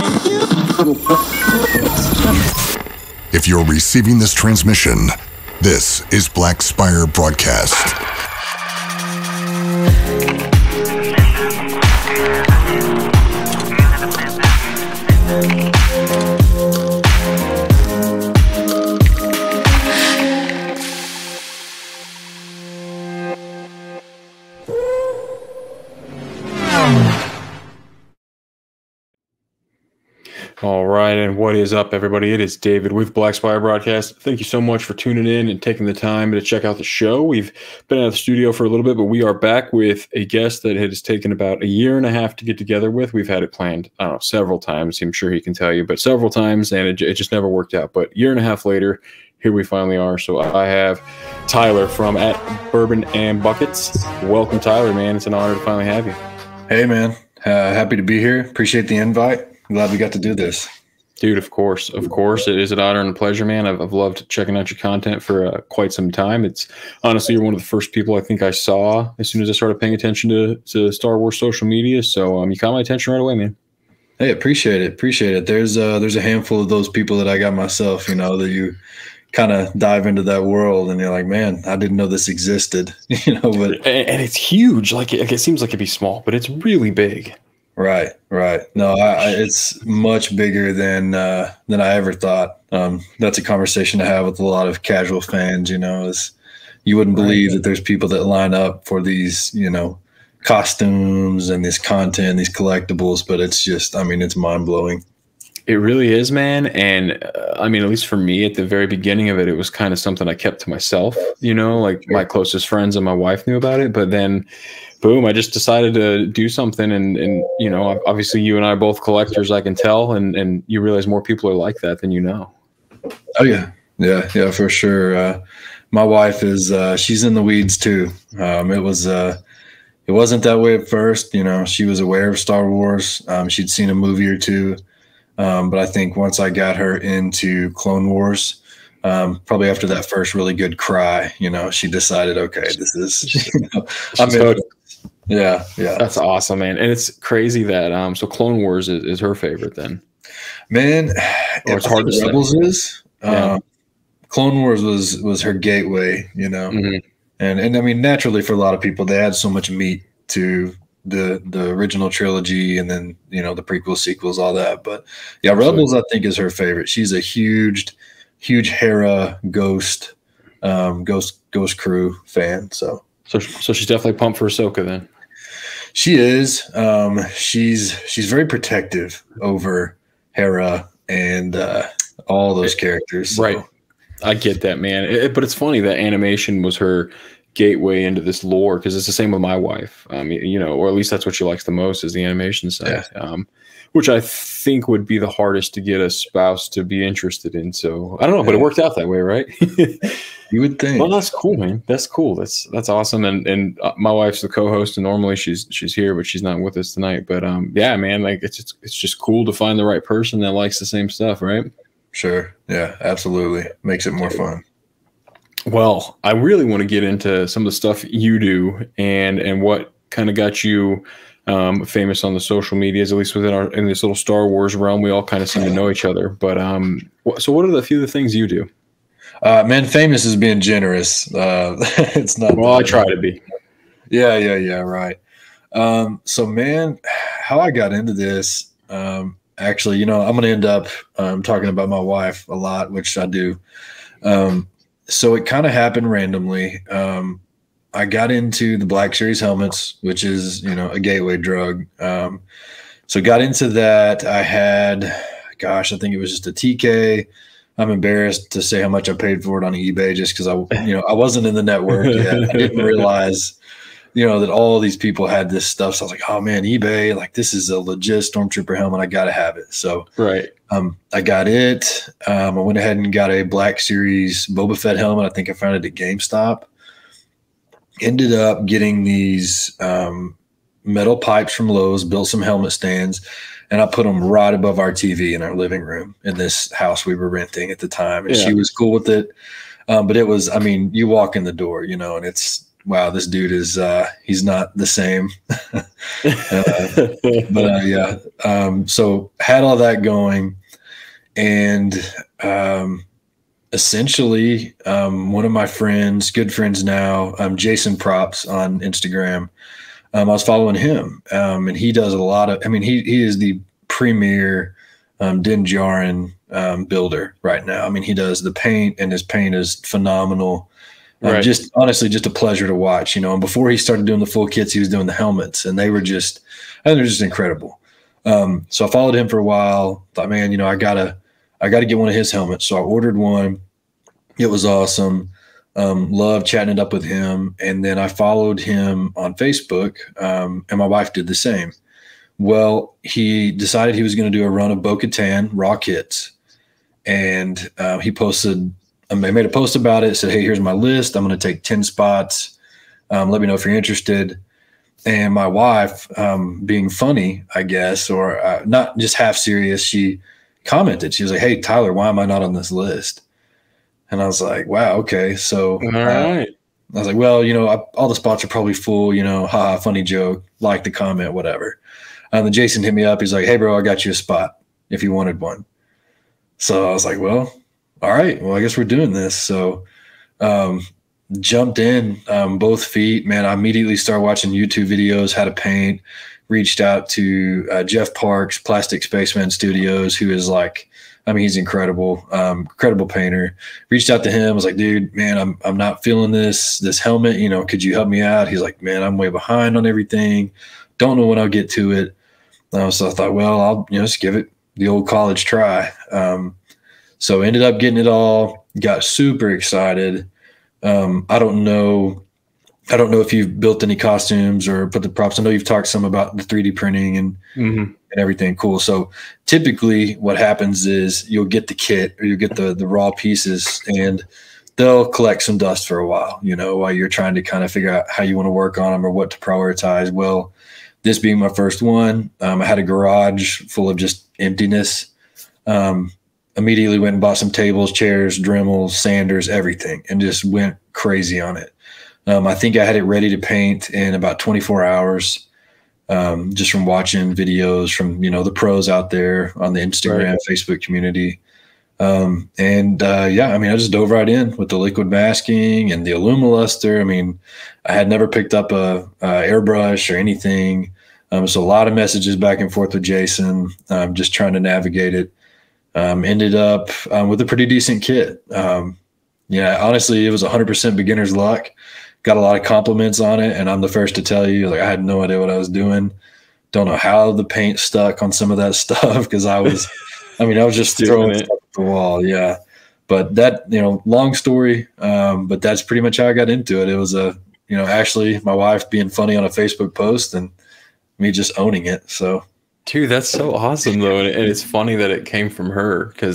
If you're receiving this transmission, this is Black Spire Broadcast. All right, and what is up, everybody? It is David with Black Spire Broadcast. Thank you so much for tuning in and taking the time to check out the show. We've been out of the studio for a little bit, but we are back with a guest that has taken about a year and a half to get together with. We've had it planned, I don't know, several times. I'm sure he can tell you, but several times, and it just never worked out. But a year and a half later, here we finally are. So I have Tyler from at Bourbon and Buckets. Welcome, Tyler, man. It's an honor to finally have you. Hey, man. Happy to be here. Appreciate the invite. Glad we got to do this. Dude, of course. It is an honor and a pleasure, man. I've loved checking out your content for quite some time. It's honestly, you're one of the first people I think I saw as soon as I started paying attention to Star Wars social media. So you caught my attention right away, man. Hey, appreciate it. There's a handful of those people that I got myself, that you kind of dive into that world and you're like, man, I didn't know this existed, but and it's huge. Like it seems like it'd be small, but it's really big. Right. No, it's much bigger than I ever thought. That's a conversation to have with a lot of casual fans. Is you wouldn't believe that there's people that line up for these, costumes and this content, these collectibles. But it's just, it's mind blowing. It really is, man. And at least for me, at the very beginning of it, it was kind of something I kept to myself. Like my closest friends and my wife knew about it, but then. Boom, I just decided to do something and obviously you and I are both collectors, I can tell, and you realize more people are like that than you know. Oh, yeah, for sure. My wife is, she's in the weeds too. It wasn't that way at first. She was aware of Star Wars. She'd seen a movie or two. But I think once I got her into Clone Wars, probably after that first really good cry, she decided, okay, this is, Yeah. That's awesome, man. And it's crazy that so Clone Wars is her favorite then. Man, or it's hard to Rebels say. Is. Clone Wars was her gateway, Mm-hmm. And naturally for a lot of people, they add so much meat to the original trilogy and then, the prequel, sequels, all that. But yeah, Rebels I think is her favorite. She's a huge Hera Ghost Crew fan. So she's definitely pumped for Ahsoka then. She is. She's very protective over Hera and all those characters. So. Right. I get that, man. But it's funny that animation was her gateway into this lore because it's the same with my wife. Or at least that's what she likes the most is the animation side. Yeah. Which I think would be the hardest to get a spouse to be interested in. So I don't know, but it worked out that way, right? You would think. Well, that's cool, man. That's cool. That's awesome. And my wife's the co-host, and normally she's here, but she's not with us tonight. But yeah, man, like it's just cool to find the right person that likes the same stuff, right? Sure. Yeah, absolutely. Makes it more fun. Well, I really want to get into some of the stuff you do and what kind of got you famous on the social medias, at least in this little Star Wars realm. We all kind of seem to know each other. But so what are the few of the things you do? Man, famous is being generous. It's not. Well, I try to be. Yeah. Right. So, man, how I got into this, actually, I'm going to end up talking about my wife a lot, which I do. So it kind of happened randomly. I got into the Black Series helmets, which is, a gateway drug. So got into that. I had, I think it was just a TK. I'm embarrassed to say how much I paid for it on eBay just because I wasn't in the network yet. I didn't realize, that all these people had this stuff. So I was like, oh man, eBay, like this is a legit Stormtrooper helmet. I got to have it. So right. I got it. I went ahead and got a Black Series Boba Fett helmet. I think I found it at GameStop. Ended up getting these metal pipes from Lowe's, built some helmet stands, and I put them right above our TV in our living room in this house we were renting at the time. And she was cool with it. But it was, you walk in the door, and it's wow, this dude is he's not the same. Yeah. So had all that going, and essentially, one of my friends, good friends now, Jason Props on Instagram. I was following him, and he does a lot of. I mean, he is the premier Din Djarin builder right now. I mean, he does the paint, and his paint is phenomenal. Right. Just honestly, just a pleasure to watch. And before he started doing the full kits, he was doing the helmets, and they were just, I think they're just incredible. So I followed him for a while. Thought, man, I gotta get one of his helmets. So I ordered one. It was awesome. Loved chatting it up with him. And then I followed him on Facebook, and my wife did the same. Well, he decided he was going to do a run of Bo-Katan raw kits. And he posted, I made a post about it, said, hey, here's my list. I'm going to take 10 spots. Let me know if you're interested. And my wife, being funny, I guess, or not just half serious, she commented. She was like, hey, Tyler, why am I not on this list? And I was like, wow, okay. So all right. I was like, well, all the spots are probably full, haha, funny joke, like the comment, whatever. Then Jason hit me up. He's like, hey, bro, I got you a spot if you wanted one. So I was like, well, all right, well, I guess we're doing this. So jumped in both feet, man. I immediately started watching YouTube videos, how to paint, reached out to Jeff Parks, Plastic Spaceman Studios, who is like, I mean, he's incredible, incredible painter. Reached out to him, was like, dude, man, I'm not feeling this helmet. Could you help me out? He's like, man, I'm way behind on everything. Don't know when I'll get to it. So I thought, well, I'll just give it the old college try. So ended up getting it all. Got super excited. I don't know if you've built any costumes or put the props. I know you've talked some about the 3D printing and everything. Cool. So typically what happens is you'll get the kit or you get the raw pieces, and they'll collect some dust for a while, while you're trying to kind of figure out how you want to work on them or what to prioritize. Well, this being my first one, I had a garage full of just emptiness. Immediately went and bought some tables, chairs, Dremels, sanders, everything, and just went crazy on it. I think I had it ready to paint in about 24 hours, just from watching videos from, the pros out there on the Instagram, Facebook community. Yeah, I mean, I just dove right in with the liquid masking and the Alumoluster. I mean, I had never picked up a airbrush or anything. So a lot of messages back and forth with Jason, just trying to navigate it. Ended up with a pretty decent kit. Honestly, it was 100% beginner's luck. Got a lot of compliments on it, and I'm the first to tell you, like, I had no idea what I was doing. Don't know how the paint stuck on some of that stuff, because I was just throwing stuff at the wall. Yeah. But that, long story, but that's pretty much how I got into it. It was actually my wife being funny on a Facebook post and me just owning it. So, dude, that's so awesome though. And it's funny that it came from her, because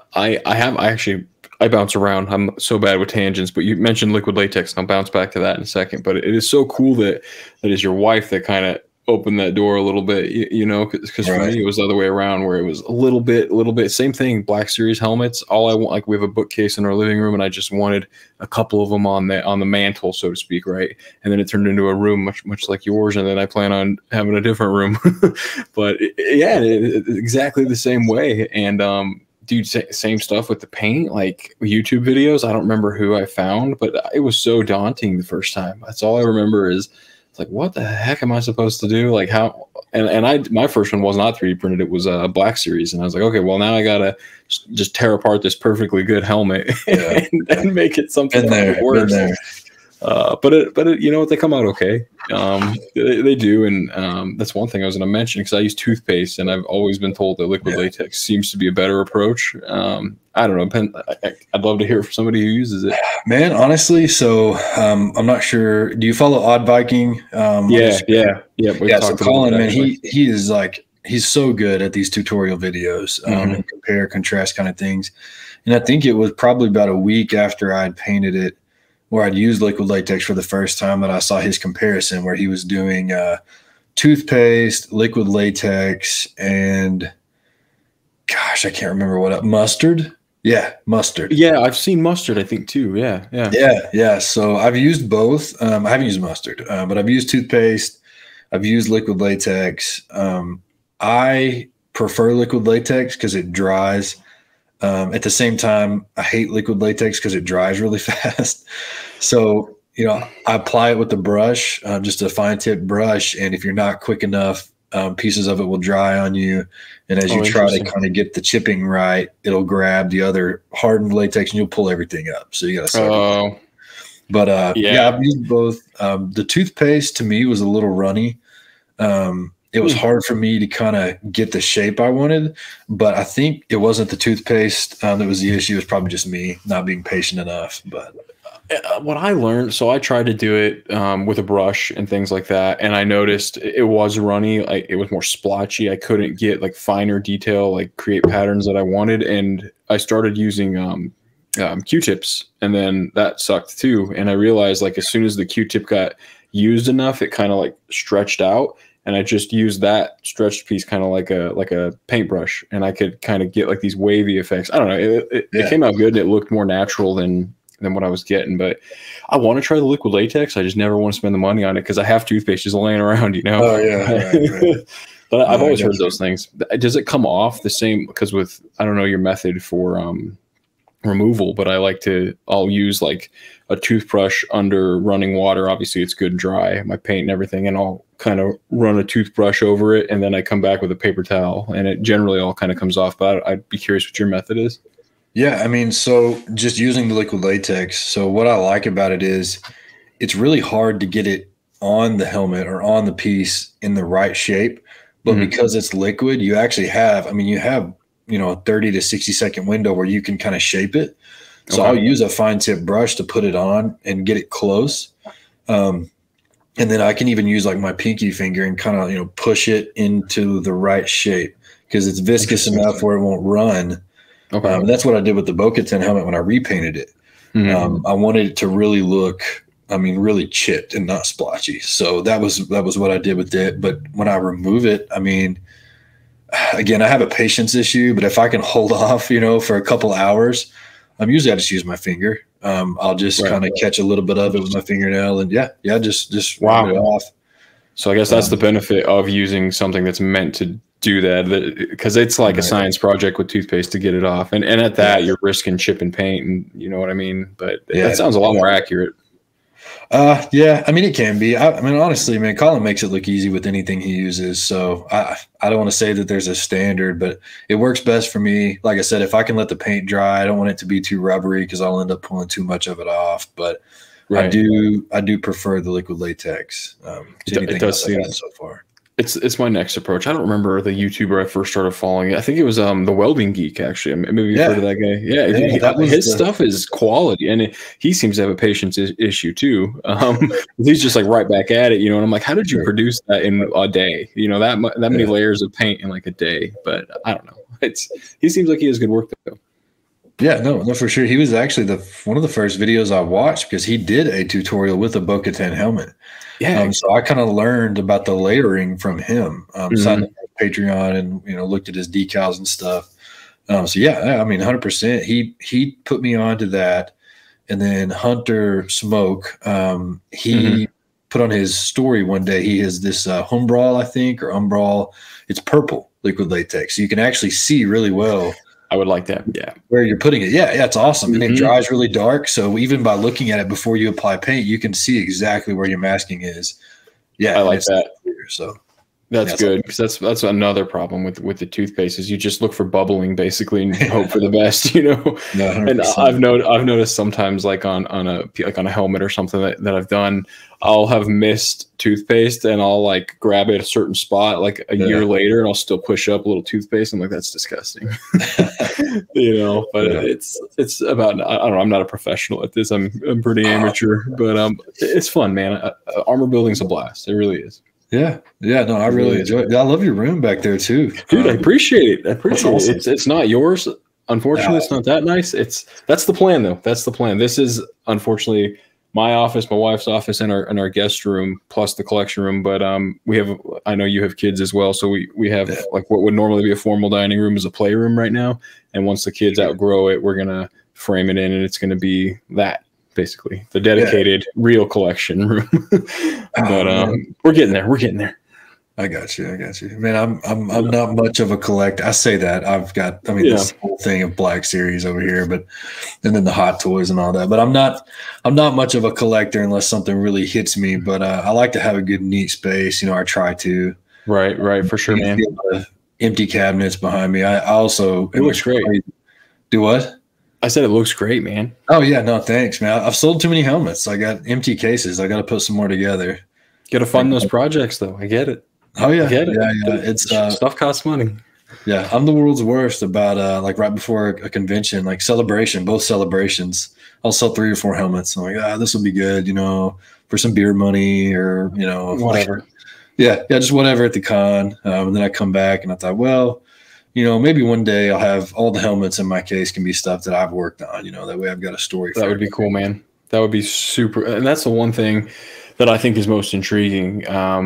I bounce around. I'm so bad with tangents, but you mentioned liquid latex, and I'll bounce back to that in a second. But it is so cool that is your wife that kind of opened that door a little bit, because for me, it was the other way around, where it was a little bit, same thing, Black Series helmets. All I want, like, we have a bookcase in our living room, and I just wanted a couple of them on the mantle, so to speak, right? And then it turned into a room much like yours, and then I plan on having a different room. But exactly the same way. And dude, same stuff with the paint, like YouTube videos. I don't remember who I found, but it was so daunting the first time. That's all I remember is, like, what the heck am I supposed to do? Like, how? And my first one was not 3D printed. It was a Black Series, and I was like, okay, well, now I gotta just tear apart this perfectly good helmet and make it something worse. But they come out okay. They do, and that's one thing I was going to mention, because I use toothpaste, and I've always been told that liquid latex seems to be a better approach. I don't know. I'd love to hear from somebody who uses it. Man, honestly, so I'm not sure. Do you follow Odd Viking? Yeah. So Colin, man, he is like, he's so good at these tutorial videos, and compare, contrast kind of things. And I think it was probably about a week after I'd painted it, where I'd used liquid latex for the first time, that I saw his comparison, where he was doing toothpaste, liquid latex, and gosh, I can't remember what else. Mustard. Yeah, mustard. Yeah, I've seen mustard, I think, too. Yeah. So I've used both. I haven't used mustard, but I've used toothpaste. I've used liquid latex. I prefer liquid latex because it dries. At the same time, I hate liquid latex because it dries really fast. So, I apply it with the brush, just a fine tip brush. And if you're not quick enough, pieces of it will dry on you. And as you try to kind of get the chipping right, it'll grab the other hardened latex and you'll pull everything up. So you got to But I've used both. The toothpaste to me was a little runny. It was hard for me to kind of get the shape I wanted, but I think it wasn't the toothpaste that was the issue. It was probably just me not being patient enough. But what I learned, so I tried to do it with a brush and things like that, and I noticed it was runny. It was more splotchy. I couldn't get like finer detail, like create patterns that I wanted, and I started using Q-tips, and then that sucked too. And I realized like as soon as the Q-tip got used enough, it kind of like stretched out. And I just used that stretched piece kind of like a paintbrush, and I could kind of get like these wavy effects. I don't know. It came out good, and it looked more natural than what I was getting. But I want to try the liquid latex. I just never want to spend the money on it because I have toothpaste just laying around, Oh yeah. Right. But I've always heard those things. Does it come off the same? Because I don't know your method for removal, but I'll use like a toothbrush under running water. Obviously it's good dry, my paint and everything, and I'll kind of run a toothbrush over it, and then I come back with a paper towel, and it generally all kind of comes off. But I'd be curious what your method is. Yeah, I mean, so just using the liquid latex. So what I like about it is it's really hard to get it on the helmet or on the piece in the right shape, but because it's liquid, you actually have a 30 to 60 second window where you can kind of shape it. So I'll use a fine tip brush to put it on and get it close. And then I can even use like my pinky finger and kind of, push it into the right shape because it's viscous enough where it won't run. And that's what I did with the Bo-Katan helmet when I repainted it. I wanted it to really look, really chipped and not splotchy. So that was what I did with it. But when I remove it, again, I have a patience issue, but if I can hold off, for a couple hours, usually I just use my finger. I'll just kind of catch a little bit of it with my fingernail and just rub it off. So I guess that's the benefit of using something that's meant to do that, because it's like a science project with toothpaste to get it off. And at that, you're risking chip and paint, and you know what I mean? But that sounds a lot more accurate. It can be. Honestly, man, Colin makes it look easy with anything he uses. So I don't want to say that there's a standard, but it works best for me. Like I said, if I can let the paint dry, I don't want it to be too rubbery because I'll end up pulling too much of it off. But I do prefer the liquid latex to anything else I've had so far. It's my next approach. I don't remember the YouTuber I first started following. I think it was the Welding Geek, actually. Maybe you've heard of that guy. Yeah, his stuff is quality, and he seems to have a patience issue too. He's just like right back at it, and I'm like, how did you produce that in a day? That many layers of paint in like a day. But I don't know. He seems like he has good work though. Yeah, no, for sure. He was actually one of the first videos I watched because he did a tutorial with a Bo-Katan helmet. Yeah. So I kind of learned about the layering from him. Signed up for Patreon and looked at his decals and stuff. 100%. He put me onto that, and then Hunter Smoke. He put on his story one day. He has this Humbrol, I think, or Umbrol. It's purple liquid latex, so you can actually see really well. I would like that. Yeah. Where you're putting it. Yeah, it's awesome. And it dries really dark. So even by looking at it before you apply paint, you can see exactly where your masking is. Yeah. I like that. So that's good, because that's another problem with the toothpaste is you just look for bubbling basically and hope for the best, And I've noticed sometimes like on a helmet or something that I've done, I'll have missed toothpaste and I'll like grab it at a certain spot like a year later and I'll still push up a little toothpaste. I'm like, that's disgusting. But it's about, I don't know, I'm not a professional at this. I'm pretty amateur, but it's fun, man. Armor building's a blast. It really is. Yeah. No, I really enjoy it. I love your room back there too. Dude, I appreciate it. Awesome. It's not yours. Unfortunately, it's not that nice. That's the plan though. That's the plan. This is unfortunately my office, my wife's office, and our guest room, plus the collection room. But we have, I know you have kids as well, so we have like what would normally be a formal dining room is a playroom right now. And once the kids outgrow it, we're gonna frame it in, and it's gonna be that basically the dedicated real collection room. But we're getting there. We're getting there. I got you. Man, I'm not much of a collector. I say that I've got, this whole thing of Black Series over here, and then the hot toys and all that. But I'm not much of a collector unless something really hits me. But I like to have a good, neat space. I try to. Right, for sure, man. Empty cabinets behind me. I also it looks great. Do what? I said it looks great, man. Oh yeah, no, thanks, man. I've sold too many helmets. I got empty cases. I got to put some more together. Got to fund those projects, though. I get it. Oh yeah, yeah. It's stuff costs money. Yeah, I'm the world's worst about like right before a convention, like both celebrations. I'll sell 3 or 4 helmets. I'm like, this will be good, for some beer money or whatever. Just whatever at the con. And then I come back and I thought, well, maybe one day I'll have all the helmets in my case can be stuff that I've worked on. That way I've got a story. That would be cool, man. That would be super. And that's the one thing that I think is most intriguing.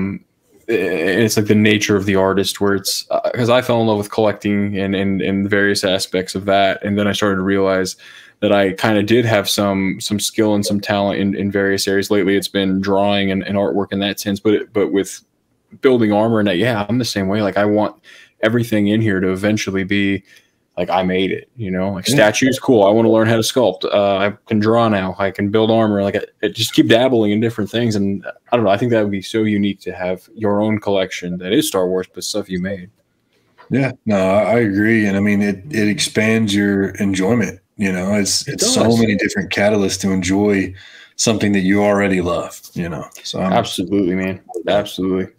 It's like the nature of the artist, where it's because I fell in love with collecting and various aspects of that, and then I started to realize that I kind of did have some skill and some talent in various areas. Lately, it's been drawing and artwork in that sense, but with building armor and that, I'm the same way. Like I want everything in here to eventually be like I made it, like statues, cool. I want to learn how to sculpt. I can draw now. I can build armor. Like I just keep dabbling in different things. And I don't know. I think that would be so unique to have your own collection that is Star Wars, but stuff you made. Yeah, no, I agree. And I mean, it expands your enjoyment. It's so many different catalysts to enjoy something that you already love. So absolutely, man, absolutely.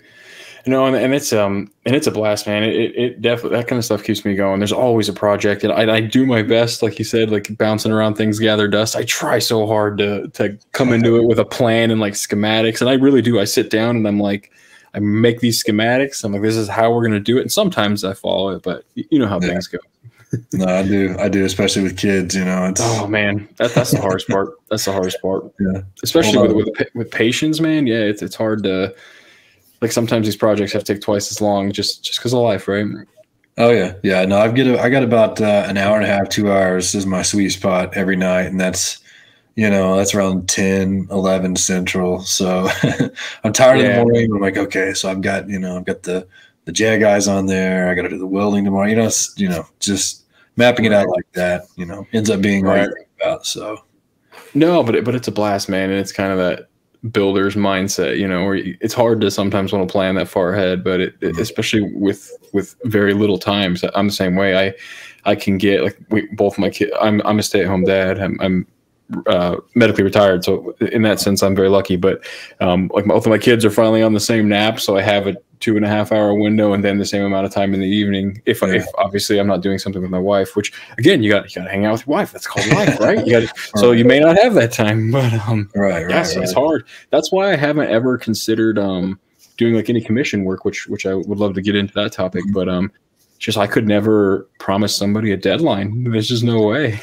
And it's a blast, man. It definitely, that kind of stuff keeps me going. There's always a project, and I do my best, like you said, like bouncing around things, gather dust. I try so hard to come into it with a plan and like schematics, and I really do. I sit down and I'm like, I make these schematics. I'm like, this is how we're gonna do it. And sometimes I follow it, but you know how things go. No, I do, especially with kids. Oh man, that's the hardest part. That's the hardest part. Yeah, especially with patience, man. Yeah, it's hard to. Like sometimes these projects have to take twice as long just because of life, right? Oh yeah. No, I got about an hour and a half, 2 hours is my sweet spot every night, and that's that's around 10, 11 Central. So I'm tired in the morning. I'm like, okay, so I've got the JAG eyes on there. I got to do the welding tomorrow. Just mapping it out like that. Ends up being right about. So no, but it's a blast, man, and it's kind of that builder's mindset, where it's hard to sometimes want to plan that far ahead, but especially with very little time. So I'm the same way. I can get like both my kids. I'm a stay-at-home dad. I'm medically retired, so in that sense I'm very lucky. But like both of my kids are finally on the same nap, so I have a 2.5 hour window and then the same amount of time in the evening. If obviously I'm not doing something with my wife, which again, you got to hang out with your wife. That's called life, right? So you may not have that time, but right. So it's hard. That's why I haven't ever considered doing like any commission work, which I would love to get into that topic, but just I could never promise somebody a deadline. There's just no way.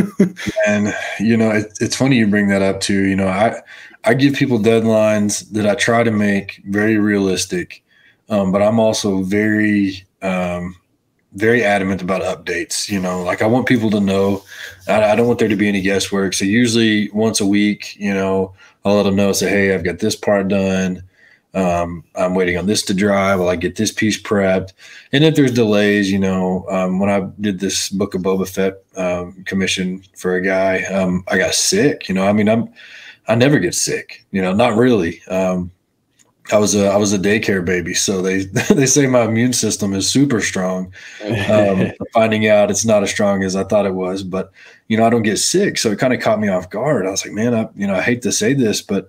And it's funny you bring that up too. I give people deadlines that I try to make very realistic. But I'm also very, very adamant about updates. Like I want people to know. I don't want there to be any guesswork. So usually once a week, I'll let them know. Say, hey, I've got this part done. I'm waiting on this to dry while I get this piece prepped. And if there's delays, when I did this Book of Boba Fett commission for a guy, I got sick. I never get sick. Not really. I was a daycare baby, so they say my immune system is super strong. Finding out it's not as strong as I thought it was, but I don't get sick, so it kind of caught me off guard. I was like, man, I hate to say this, but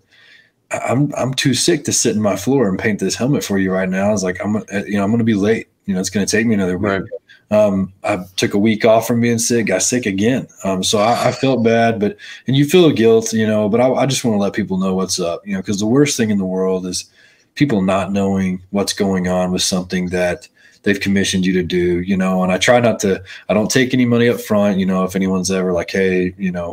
I'm too sick to sit in my floor and paint this helmet for you right now. I was like, I'm going to be late. It's going to take me another week. Right. I took a week off from being sick, got sick again. So I felt bad, and you feel guilt, but I just want to let people know what's up, because the worst thing in the world is people not knowing what's going on with something that they've commissioned you to do, and I try not to, I don't take any money up front. If anyone's ever like, hey,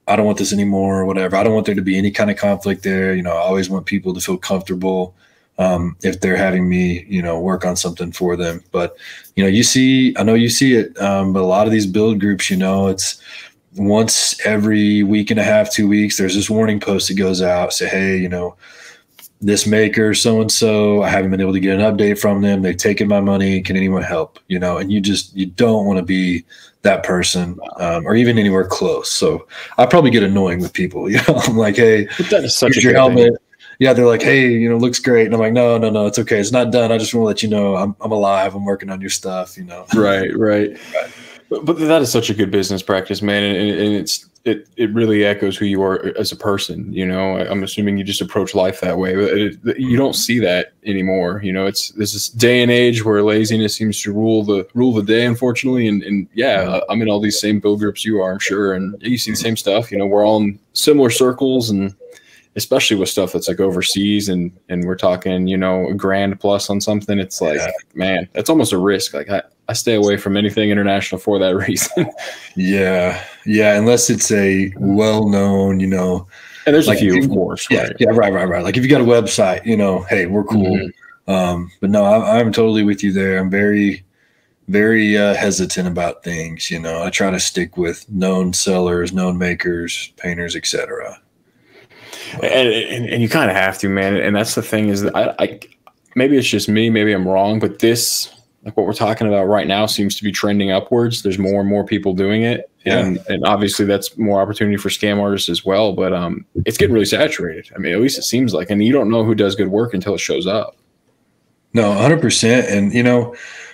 I don't want this anymore or whatever. I don't want there to be any kind of conflict there. I always want people to feel comfortable if they're having me, work on something for them. But, I know you see it, but a lot of these build groups, it's once every week and a half, 2 weeks, there's this warning post that goes out, say, hey, this maker, so-and-so, I haven't been able to get an update from them. They've taken my money. Can anyone help? And you don't want to be that person or even anywhere close. So I probably get annoying with people. I'm like, hey, that is such here's your helmet. Thing. Yeah, they're like, hey, looks great. And I'm like, no, it's okay. It's not done. I just want to let you know I'm alive. I'm working on your stuff, Right. But that is such a good business practice, man. And it really echoes who you are as a person. I'm assuming you just approach life that way, but you don't see that anymore. There's this day and age where laziness seems to rule the day, unfortunately. And I'm in all these same build groups you are, I'm sure. And you see the same stuff, we're all in similar circles, and especially with stuff that's like overseas and we're talking, $1,000 plus on something. It's like, man, that's almost a risk. Like I stay away from anything international for that reason. Yeah. Unless it's a well-known, and there's like a few, of course. Yeah. Right. Like if you got a website, hey, we're cool. Mm-hmm. But no, I'm totally with you there. I'm very, very hesitant about things. I try to stick with known sellers, known makers, painters, etc. And you kind of have to, man. And that's the thing is that I maybe it's just me, maybe I'm wrong, but this, like what we're talking about right now, seems to be trending upwards. There's more and more people doing it. And obviously that's more opportunity for scam artists as well. But it's getting really saturated. I mean, at least it seems like, and you don't know who does good work until it shows up. No, 100%. And,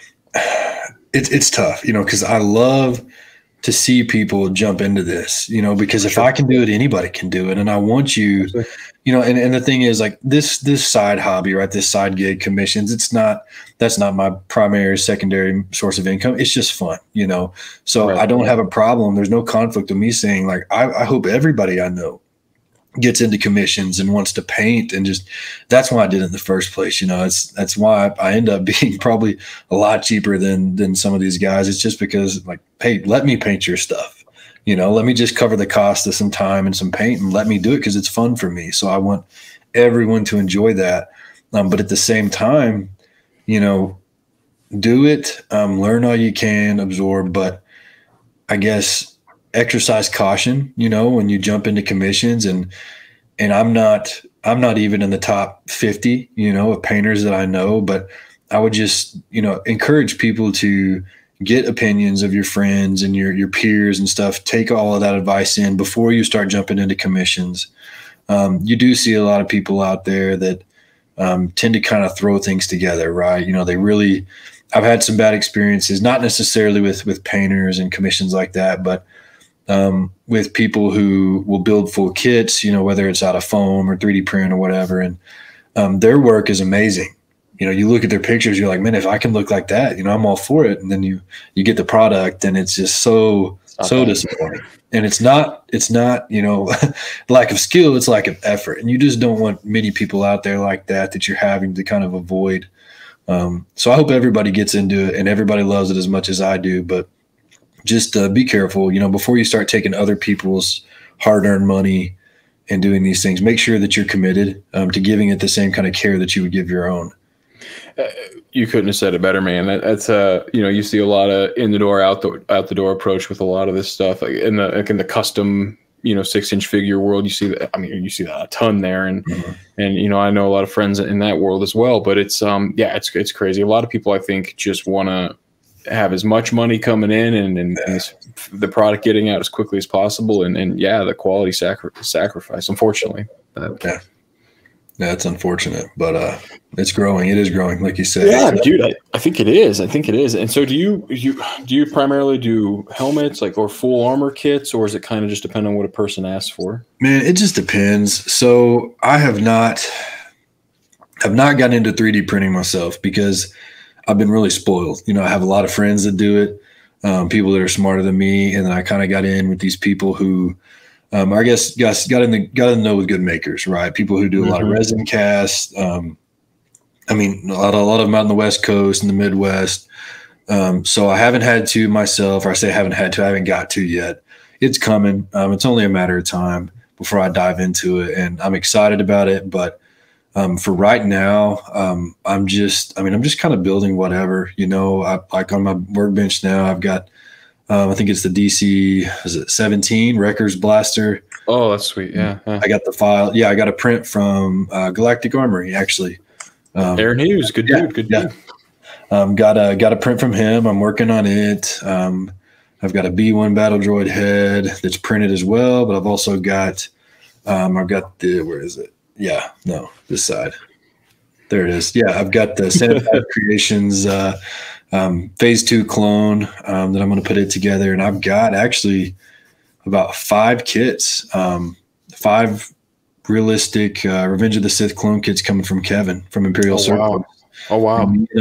it's tough, because I love to see people jump into this, because if I can do it, anybody can do it. And I want you, and the thing is like this side hobby, right? This side gig commissions, that's not my primary or secondary source of income. It's just fun, so right. I don't have a problem. There's no conflict with me saying like, I hope everybody I know gets into commissions and wants to paint, and just that's why I did it in the first place. That's why I end up being probably a lot cheaper than some of these guys. It's just because like, hey, let me paint your stuff. Let me just cover the cost of some time and some paint and let me do it because it's fun for me. So I want everyone to enjoy that. But at the same time, do it, learn all you can, absorb, but I guess exercise caution, when you jump into commissions, and I'm not even in the top 50, of painters that I know, but I would just, encourage people to get opinions of your friends and your peers and stuff. Take all of that advice in before you start jumping into commissions. You do see a lot of people out there that tend to kind of throw things together, right? I've had some bad experiences, not necessarily with painters and commissions like that, but with people who will build full kits, whether it's out of foam or 3D print or whatever. And their work is amazing. You look at their pictures, you're like, man, if I can look like that, I'm all for it. And then you get the product and it's just so disappointing. And it's not, lack of skill, it's lack of effort. And you just don't want many people out there like that you're having to kind of avoid. So I hope everybody gets into it and everybody loves it as much as I do, but just be careful, before you start taking other people's hard-earned money and doing these things, make sure that you're committed to giving it the same kind of care that you would give your own. You couldn't have said it better, man. That's you see a lot of in the door, out the door approach with a lot of this stuff, like in the custom, 6-inch figure world. You see that. I mean, you see that a ton there, and I know a lot of friends in that world as well. But it's it's crazy. A lot of people, I think, just want to have as much money coming in and the product getting out as quickly as possible, and the quality sacrifice, unfortunately. Yeah, it's unfortunate, but it's growing. It is growing, like you said. Yeah, dude, I think it is. And so, do you primarily do helmets, or full armor kits, or is it kind of just depend on what a person asks for? Man, it just depends. So I have not gotten into 3D printing myself because I've been really spoiled. I have a lot of friends that do it, people that are smarter than me, and then I kind of got in with these people who. I guess got to know with good makers, right? People who do a lot of resin casts. A lot of them out on the West Coast and the Midwest. So I haven't had to myself, or I say I haven't had to, I haven't got to yet, it's coming. It's only a matter of time before I dive into it, and I'm excited about it. But for right now, I'm just kind of building whatever, like on my workbench now, I've got, I think it's the DC, is it 17 Wrecker's Blaster? Oh, that's sweet. Yeah. I got the file. Yeah, I got a print from Galactic Armory, actually. Aaron Hughes, good dude. Good dude. Got a print from him. I'm working on it. I've got a B1 Battle Droid head that's printed as well, but I've also got, where is it? Yeah, no, this side. There it is. Yeah, I've got the Sanitary Creations Phase 2 clone that I'm going to put it together, and I've got actually about 5 kits, 5 realistic Revenge of the Sith clone kits coming from Kevin from Imperial Circle. Oh wow!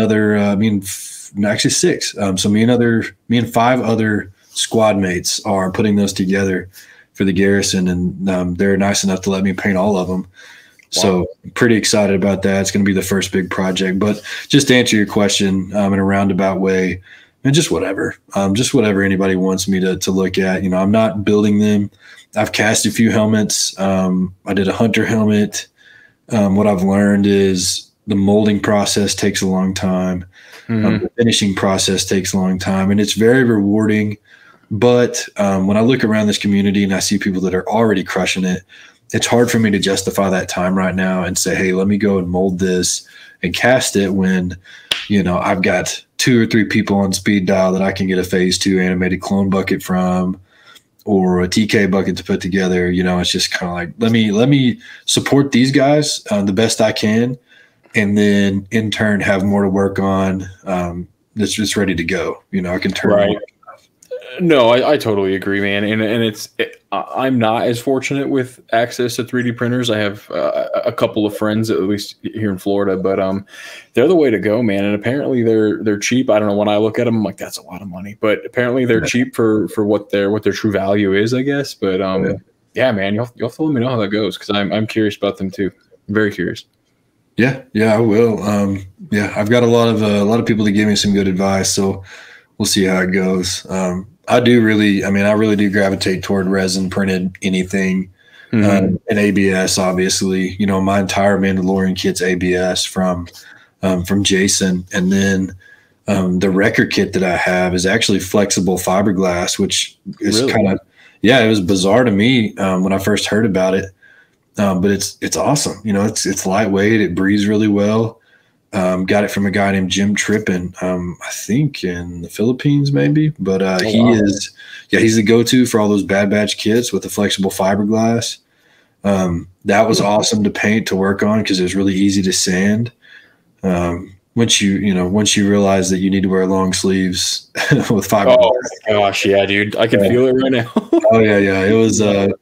Actually 6. So me and 5 other squad mates are putting those together for the garrison, and they're nice enough to let me paint all of them. Wow. So I'm pretty excited about that. It's going to be the first big project. But just to answer your question in a roundabout way, and just whatever anybody wants me to look at. I'm not building them. I've cast a few helmets. I did a hunter helmet. What I've learned is the molding process takes a long time. The finishing process takes a long time, and it's very rewarding. But when I look around this community and I see people that are already crushing it, it's hard for me to justify that time right now and say, hey, let me go and mold this and cast it when, I've got 2 or 3 people on speed dial that I can get a phase 2 animated clone bucket from, or a TK bucket to put together. It's just kind of like, let me support these guys the best I can, and then in turn have more to work on that's just ready to go. I can turn right. No, I totally agree, man. And I'm not as fortunate with access to 3D printers. I have a couple of friends, at least here in Florida, but they're the way to go, man. And apparently they're cheap. I don't know, when I look at them, I'm like, that's a lot of money. But apparently they're cheap for what their true value is, I guess. But yeah, man, you'll have to let me know how that goes, because I'm curious about them too. I'm very curious. Yeah, I will. I've got a lot of people that give me some good advice, so we'll see how it goes. I really do gravitate toward resin printed anything, and ABS, obviously. My entire Mandalorian kit's ABS from Jason, and then the record kit that I have is actually flexible fiberglass, which is really? kind of, it was bizarre to me when I first heard about it, but it's awesome. It's lightweight, it breathes really well. Got it from a guy named Jim Trippin, I think in the Philippines maybe, but he's the go-to for all those Bad Batch kits with the flexible fiberglass. That was awesome to paint, to work on, because it was really easy to sand. Once you realize that you need to wear long sleeves with fiberglass. Oh my gosh, yeah, dude, I can feel it right now. Oh yeah, it was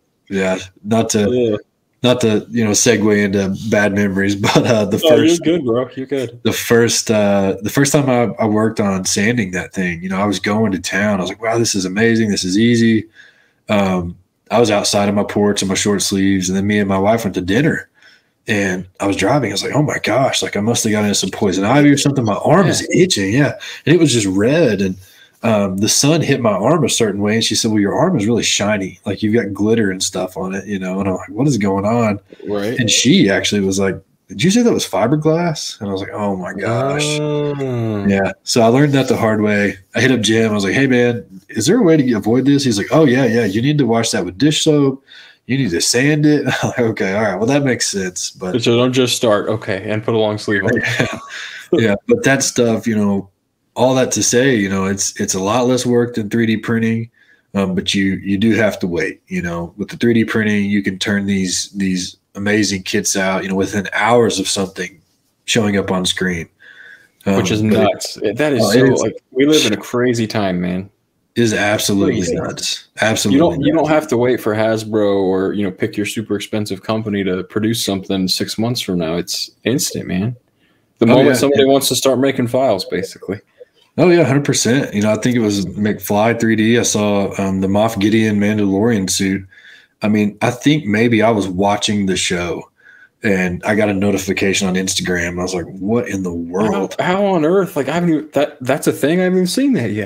not to segue into bad memories, but you're good, bro. You're good. The first time I worked on sanding that thing, I was going to town. I was like, wow, this is amazing. This is easy. I was outside of my porch in my short sleeves, and then me and my wife went to dinner, and I was driving. I was like, oh my gosh, like I must have gotten into some poison ivy or something. My arm is itching. Yeah. And it was just red. And the sun hit my arm a certain way, and she said, well, your arm is really shiny, like you've got glitter and stuff on it, and I'm like, what is going on? Right. And she actually was like, did you say that was fiberglass? And I was like, oh my gosh. Yeah. So I learned that the hard way. I hit up Jim. I was like, hey man, is there a way to avoid this? He's like, oh yeah, you need to wash that with dish soap, you need to sand it. I'm like, okay, all right, well that makes sense. But so don't just start and put a long sleeve on. Yeah, but that stuff, all that to say, it's a lot less work than 3D printing, but you do have to wait. With the 3D printing, you can turn these amazing kits out, within hours of something showing up on screen, which is nuts. That is we live in a crazy time, man. It is absolutely crazy. Nuts. Absolutely, you don't have to wait for Hasbro or pick your super expensive company to produce something 6 months from now. It's instant, man. The moment somebody wants to start making files, basically. Oh yeah, 100%. I think it was McFly 3D. I saw the Moff Gideon Mandalorian suit. I think maybe I was watching the show and I got a notification on Instagram. And I was like, what in the world? How on earth? Like, I haven't even, that's a thing. I haven't even seen that yet.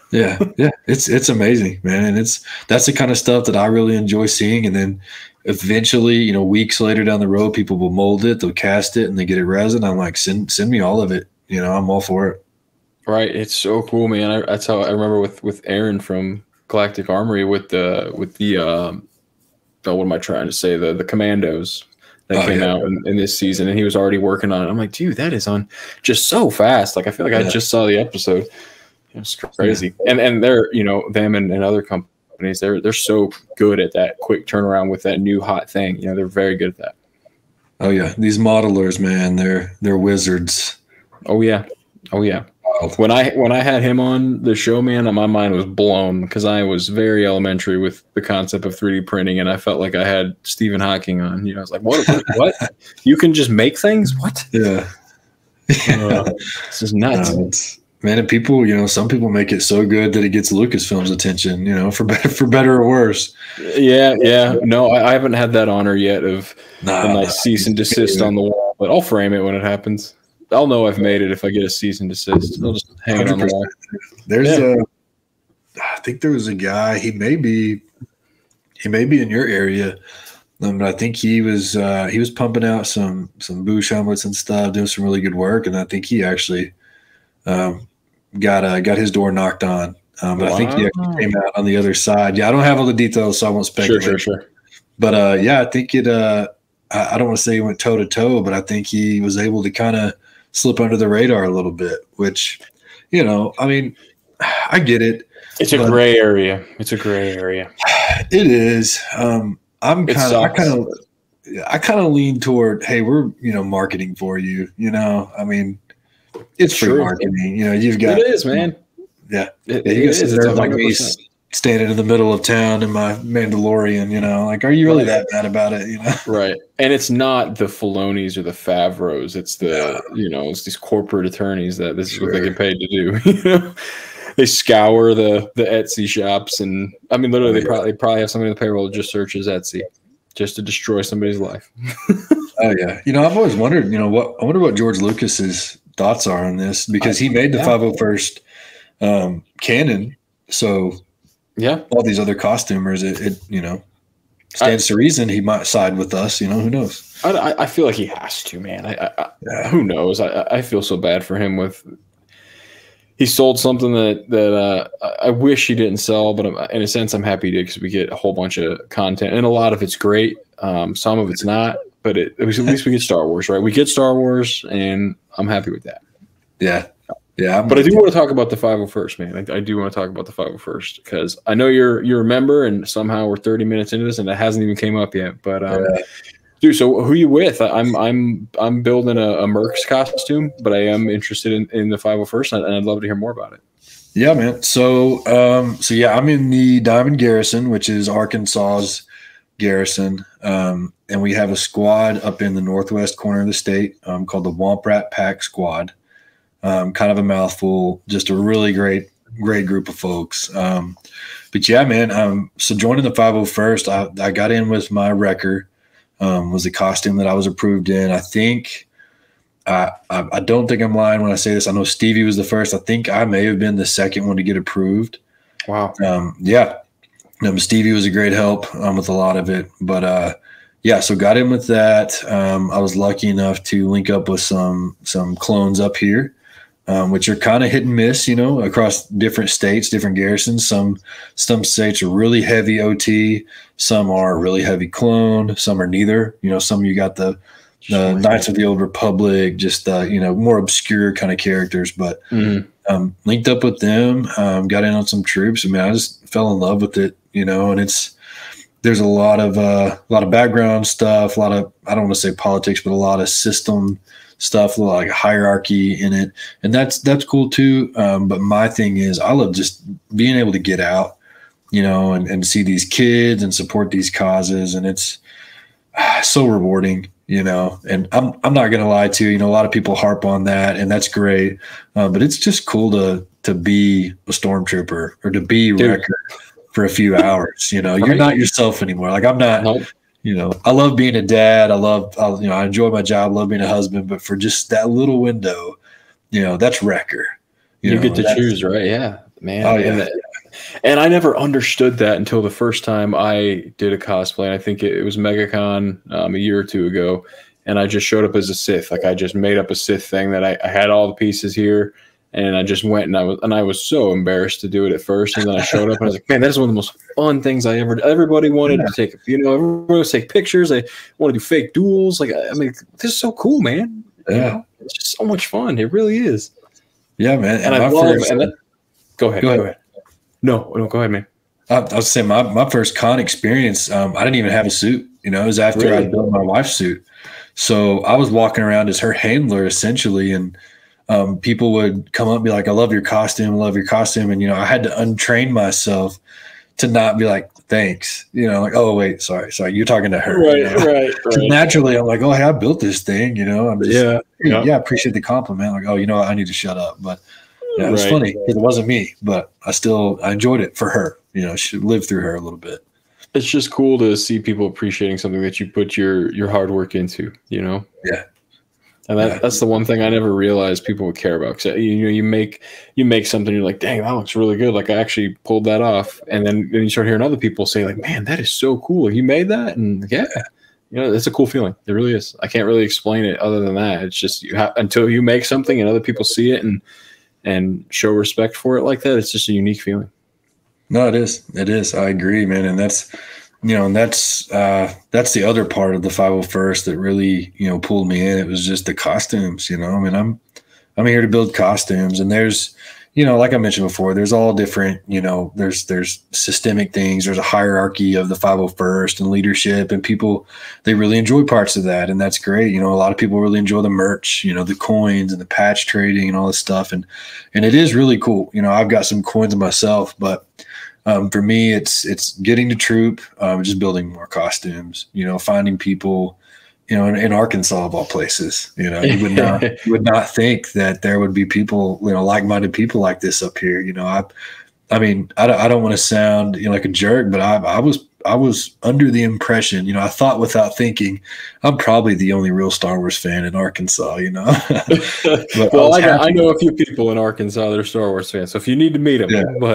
Yeah, yeah, it's amazing, man, and that's the kind of stuff that I really enjoy seeing. And then eventually, weeks later down the road, people will mold it, they'll cast it, and they get it resin. I'm like, send me all of it. I'm all for it. Right, it's so cool, man. That's how I remember with Aaron from Galactic Armory with the what am I trying to say? The Commandos that came out in this season, and he was already working on it. I'm like, dude, that is on just so fast. Like, I feel like I just saw the episode. It's crazy. Yeah. And they're, them and other companies, they're so good at that quick turnaround with that new hot thing. They're very good at that. Oh yeah, these modelers, man, they're wizards. Oh yeah. When I had him on the show, man, my mind was blown because I was very elementary with the concept of 3D printing, and I felt like I had Stephen Hawking on. I was like, what? You can just make things? What? Yeah. This is nuts. Man, and people, some people make it so good that it gets Lucasfilm's attention, for better or worse. Yeah. No, I haven't had that honor yet of a nice cease and desist on the wall, but I'll frame it when it happens. I'll know I've made it if I get a cease and desist. I'll just hang it on the wall. I think there was a guy. He may be in your area, but I think he was pumping out some Boosh helmets and stuff, doing some really good work, and I think he actually got his door knocked on. But I think he actually came out on the other side. Yeah, I don't have all the details, so I won't speculate. Sure. But I think it. I don't want to say he went toe to toe, but I think he was able to kind of slip under the radar a little bit, which, I mean, I get it. It's a gray area. It is. I kind of lean toward, hey, we're, marketing for you, I mean, it's free marketing, you've got. It is, man. Yeah. It is. It's like me standing in the middle of town in my Mandalorian, like, are you really that bad about it? Right. And it's not the Filonis or the Favreaus. It's the, it's these corporate attorneys that this is what they get paid to do. They scour the Etsy shops, and I mean, literally, they probably have somebody in the payroll that just searches Etsy just to destroy somebody's life. Oh yeah. I've always wondered, I wonder what George Lucas's thoughts are on this, because he made the 501st canon. So yeah, all these other costumers, it stands to reason he might side with us. Who knows? I feel like he has to, man. Who knows? I feel so bad for him. He sold something that I wish he didn't sell, but in a sense, I'm happy to, because we get a whole bunch of content, and a lot of it's great. Some of it's not, but at least we get Star Wars, right? We get Star Wars, and I'm happy with that. Yeah. But I do want to talk about the 501st, man. I do want to talk about the 501st, because I know you're a member, and somehow we're 30 minutes into this, and it hasn't even came up yet. But dude, so who are you with? I'm building a Mercs costume, but I am interested in the 501st, and I'd love to hear more about it. Yeah, man. So I'm in the Diamond Garrison, which is Arkansas's garrison, and we have a squad up in the northwest corner of the state called the Womp Rat Pack Squad. Kind of a mouthful, just a really great group of folks. But yeah, man. So joining the 501st, I got in with my wrecker. Was the costume that I was approved in. I think I don't think I'm lying when I say this. I know Stevie was the first. I think I may have been the second one to get approved. Wow. Yeah. Stevie was a great help with a lot of it. But so got in with that. I was lucky enough to link up with some clones up here, which are kind of hit and miss, across different states, different garrisons. Some states are really heavy OT, some are really heavy clone, some are neither. Some you got the Knights of the Old Republic, just more obscure kind of characters. But linked up with them, got in on some troops. I mean, I just fell in love with it, and there's a lot of background stuff, a lot of, I don't want to say politics, but a lot of system stuff, a lot like hierarchy in it, and that's cool too. But my thing is, I love just being able to get out, and see these kids and support these causes, and it's so rewarding, And I'm not gonna lie to you, a lot of people harp on that, and that's great, but it's just cool to be a stormtrooper or to be Wrecker for a few hours. You're not yourself anymore. Like I'm not. Nope. I love being a dad. I enjoy my job, love being a husband, but for just that little window, that's Wrecker. You get to choose, right? Yeah. man. Oh, yeah. And I never understood that until the first time I did a cosplay. And I think it was MegaCon a year or two ago. And I just showed up as a Sith. Like I just made up a Sith thing that I had all the pieces here. And I just went and I was so embarrassed to do it at first. And then I showed up and I was like, man, that's one of the most fun things I ever did. Everybody wanted to take, everyone wanted to take pictures. They want to do fake duels. Like, I mean, this is so cool, man. Yeah. It's just so much fun. It really is. Yeah, man. And I love it. Go ahead. No, go ahead, man. I was saying my first con experience, I didn't even have a suit. It was after I built my wife's suit. So I was walking around as her handler essentially, and people would come up and be like, I love your costume. And, I had to untrain myself to not be like, thanks, like, oh, wait, sorry. You're talking to her. Right. Naturally, I'm like, oh, hey, I built this thing, I'm just, yeah, I appreciate the compliment. Like, oh, I need to shut up. But it was funny because it wasn't me, but I enjoyed it for her. She lived through her a little bit. It's just cool to see people appreciating something that you put your hard work into, Yeah. And that's the one thing I never realized people would care about. Because you make something, you're like, dang, that looks really good. Like I actually pulled that off, and then you start hearing other people say, like, man, that is so cool. You made that, and it's a cool feeling. It really is. I can't really explain it other than that. It's just until you make something and other people see it and show respect for it like that. It's just a unique feeling. No, it is. It is. I agree, man. And that's the other part of the 501st that really, pulled me in. It was just the costumes, I mean, I'm here to build costumes, and there's, like I mentioned before, there's all different, there's systemic things. There's a hierarchy of the 501st and leadership, and people, they really enjoy parts of that. And that's great. A lot of people really enjoy the merch, the coins and the patch trading and all this stuff. And it is really cool. I've got some coins myself, but for me, it's getting to troop, just building more costumes, finding people, in Arkansas of all places, you would not think that there would be people, like-minded people like this up here. I mean, I don't want to sound like a jerk, but I was under the impression, I thought without thinking, I'm probably the only real Star Wars fan in Arkansas, But well, I know a few people in Arkansas that are Star Wars fans, so if you need to meet them,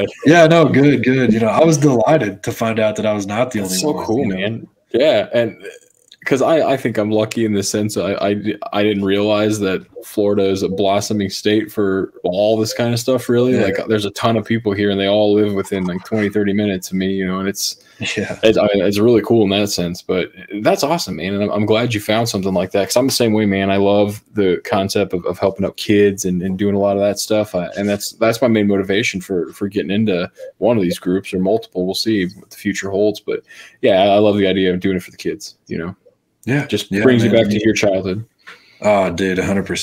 good. I was delighted to find out that I was not the only one. So cool, man. Yeah, and because I think I'm lucky in the sense I didn't realize that Florida is a blossoming state for all this kind of stuff, really. Yeah. Like there's a ton of people here and they all live within like 20, 30 minutes of me, and it's really cool in that sense. But that's awesome, man. And I'm glad you found something like that, because I'm the same way, man. I love the concept of helping out kids and doing a lot of that stuff. And that's my main motivation for getting into one of these groups or multiple. We'll see what the future holds. But yeah, I love the idea of doing it for the kids, Yeah, just brings you back to your childhood. Oh, dude,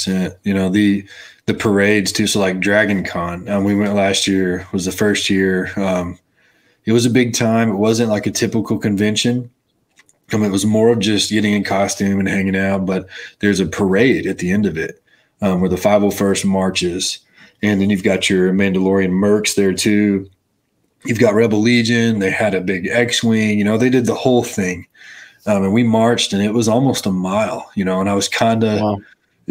100%. The parades too. So like Dragon Con, we went last year. Was the first year. It was a big time. It wasn't like a typical convention. It was more of just getting in costume and hanging out. But there's a parade at the end of it, where the 501st marches, and then you've got your Mandalorian mercs there too. You've got Rebel Legion. They had a big X-wing. They did the whole thing. And we marched, and it was almost a mile, and I was kind of, on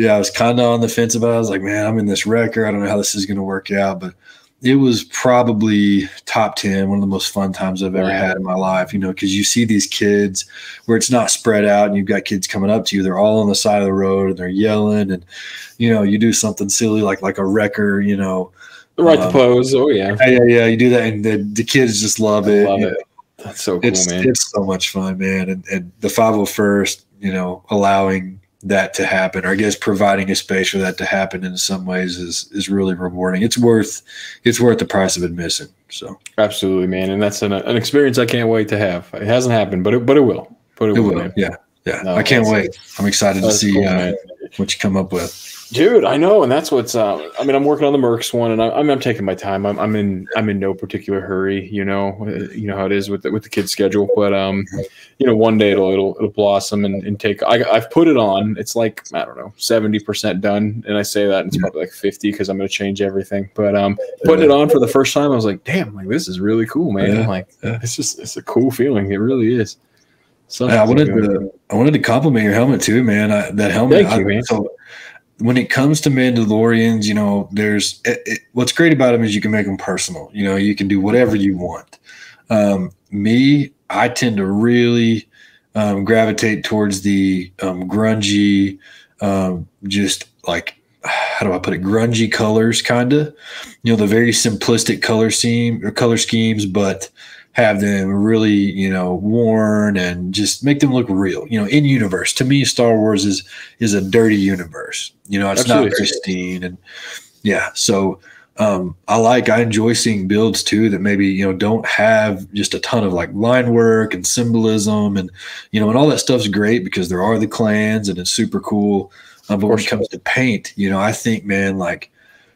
the fence about it. I was like, man, I'm in this wrecker. I don't know how this is going to work out, but it was probably top 10, one of the most fun times I've ever had in my life, because you see these kids where it's not spread out, and you've got kids coming up to you. They're all on the side of the road, and they're yelling, and, you do something silly like a wrecker, the right to pose. Oh, yeah. Yeah, you do that, and the kids just love it. Love it. That's so cool, man. It's so much fun, man. And the 501st, allowing that to happen, or I guess providing a space for that to happen in some ways is really rewarding. It's worth the price of admission. So absolutely, man. And that's an experience I can't wait to have. It hasn't happened, but it will. But it will. Man. Yeah. No, I can't wait. I'm excited to see what you come up with. Dude, I know, and that's what's. I'm working on the Mercs one, and I'm taking my time. I'm in no particular hurry. You know how it is with the kids' schedule. But one day it'll blossom and take. I've put it on. It's like, I don't know, 70% done, and I say that and it's probably like 50 because I'm going to change everything. But putting it on for the first time, I was like, damn, like this is really cool, man. It's a cool feeling. It really is. So I wanted to compliment your helmet too, man. That helmet. Thank you, man. So when it comes to Mandalorians, you know, there's what's great about them is you can make them personal. You know, you can do whatever you want. Me, I tend to really gravitate towards the grungy, just like, how do I put it? Grungy colors, kind of, you know, the very simplistic color schemes, but have them really, you know, worn and just make them look real, you know, in universe. To me, Star Wars is a dirty universe. You know, it's Absolutely. not pristine. And yeah, so I enjoy seeing builds too that maybe, you know, don't have just a ton of like line work and symbolism and, you know, and all that stuff's great because there are the clans and it's super cool. But when it comes to paint, you know, I think, man, like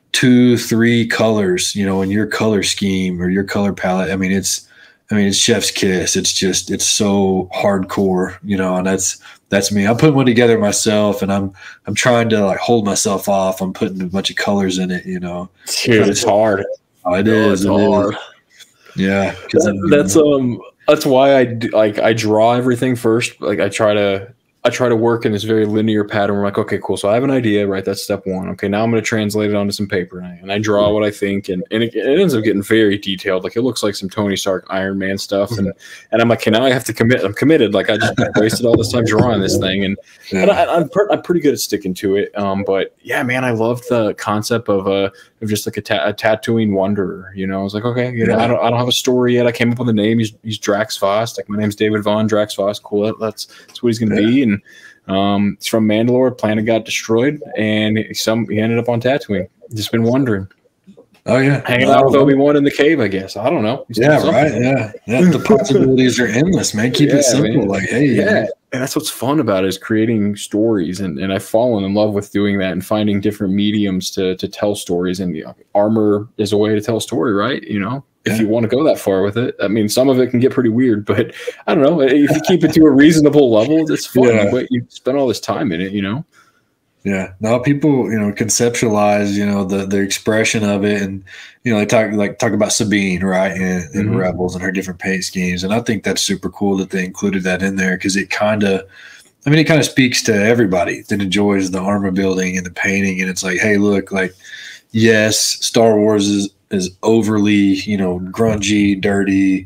2-3 colors, you know, in your color scheme or your color palette, I mean, it's chef's kiss. It's so hardcore, you know, and that's me. I'm putting one together myself, and I'm trying to like hold myself off. I'm putting a bunch of colors in it, you know. Dude, it's hard. Oh, it is. It's hard. Yeah, that's why I draw everything first. Like I try to work in this very linear pattern. We're like, okay, cool. So I have an idea, right? That's step one. Okay, now I'm going to translate it onto some paper, and I draw what I think, and it ends up getting very detailed. Like it looks like some Tony Stark Iron Man stuff, and I'm like, okay, now I have to commit. I'm committed. Like I just wasted all this time drawing this thing, and I'm pretty good at sticking to it. But yeah, man, I love the concept of just like a tattooing wanderer. You know, I was like, okay, you know, I don't have a story yet. I came up with a name. He's Drax Voss. Like my name's David Vaughn, Drax Voss. Cool. That's what he's going to be. And he's from Mandalore. Planet got destroyed, and he ended up on Tatooine. Just been wondering. Oh yeah, hanging out with Obi-Wan in the cave. I guess I don't know. Right. Yeah. The possibilities are endless, man. Keep it simple. Man. Like, hey, yeah. And that's what's fun about it is creating stories, and I've fallen in love with doing that and finding different mediums to tell stories. And armor is a way to tell a story, right? You know. If you want to go that far with it. I mean, some of it can get pretty weird, but I don't know. If you keep it to a reasonable level, it's fun. Yeah. But you spend all this time in it, you know? Yeah. Now people, you know, conceptualize, you know, the expression of it. And, you know, they talk about Sabine, right, in Rebels and her different paint schemes. And I think that's super cool that they included that in there because it kind of speaks to everybody that enjoys the armor building and the painting. And it's like, hey, look, like, yes, Star Wars is overly, you know, grungy, dirty,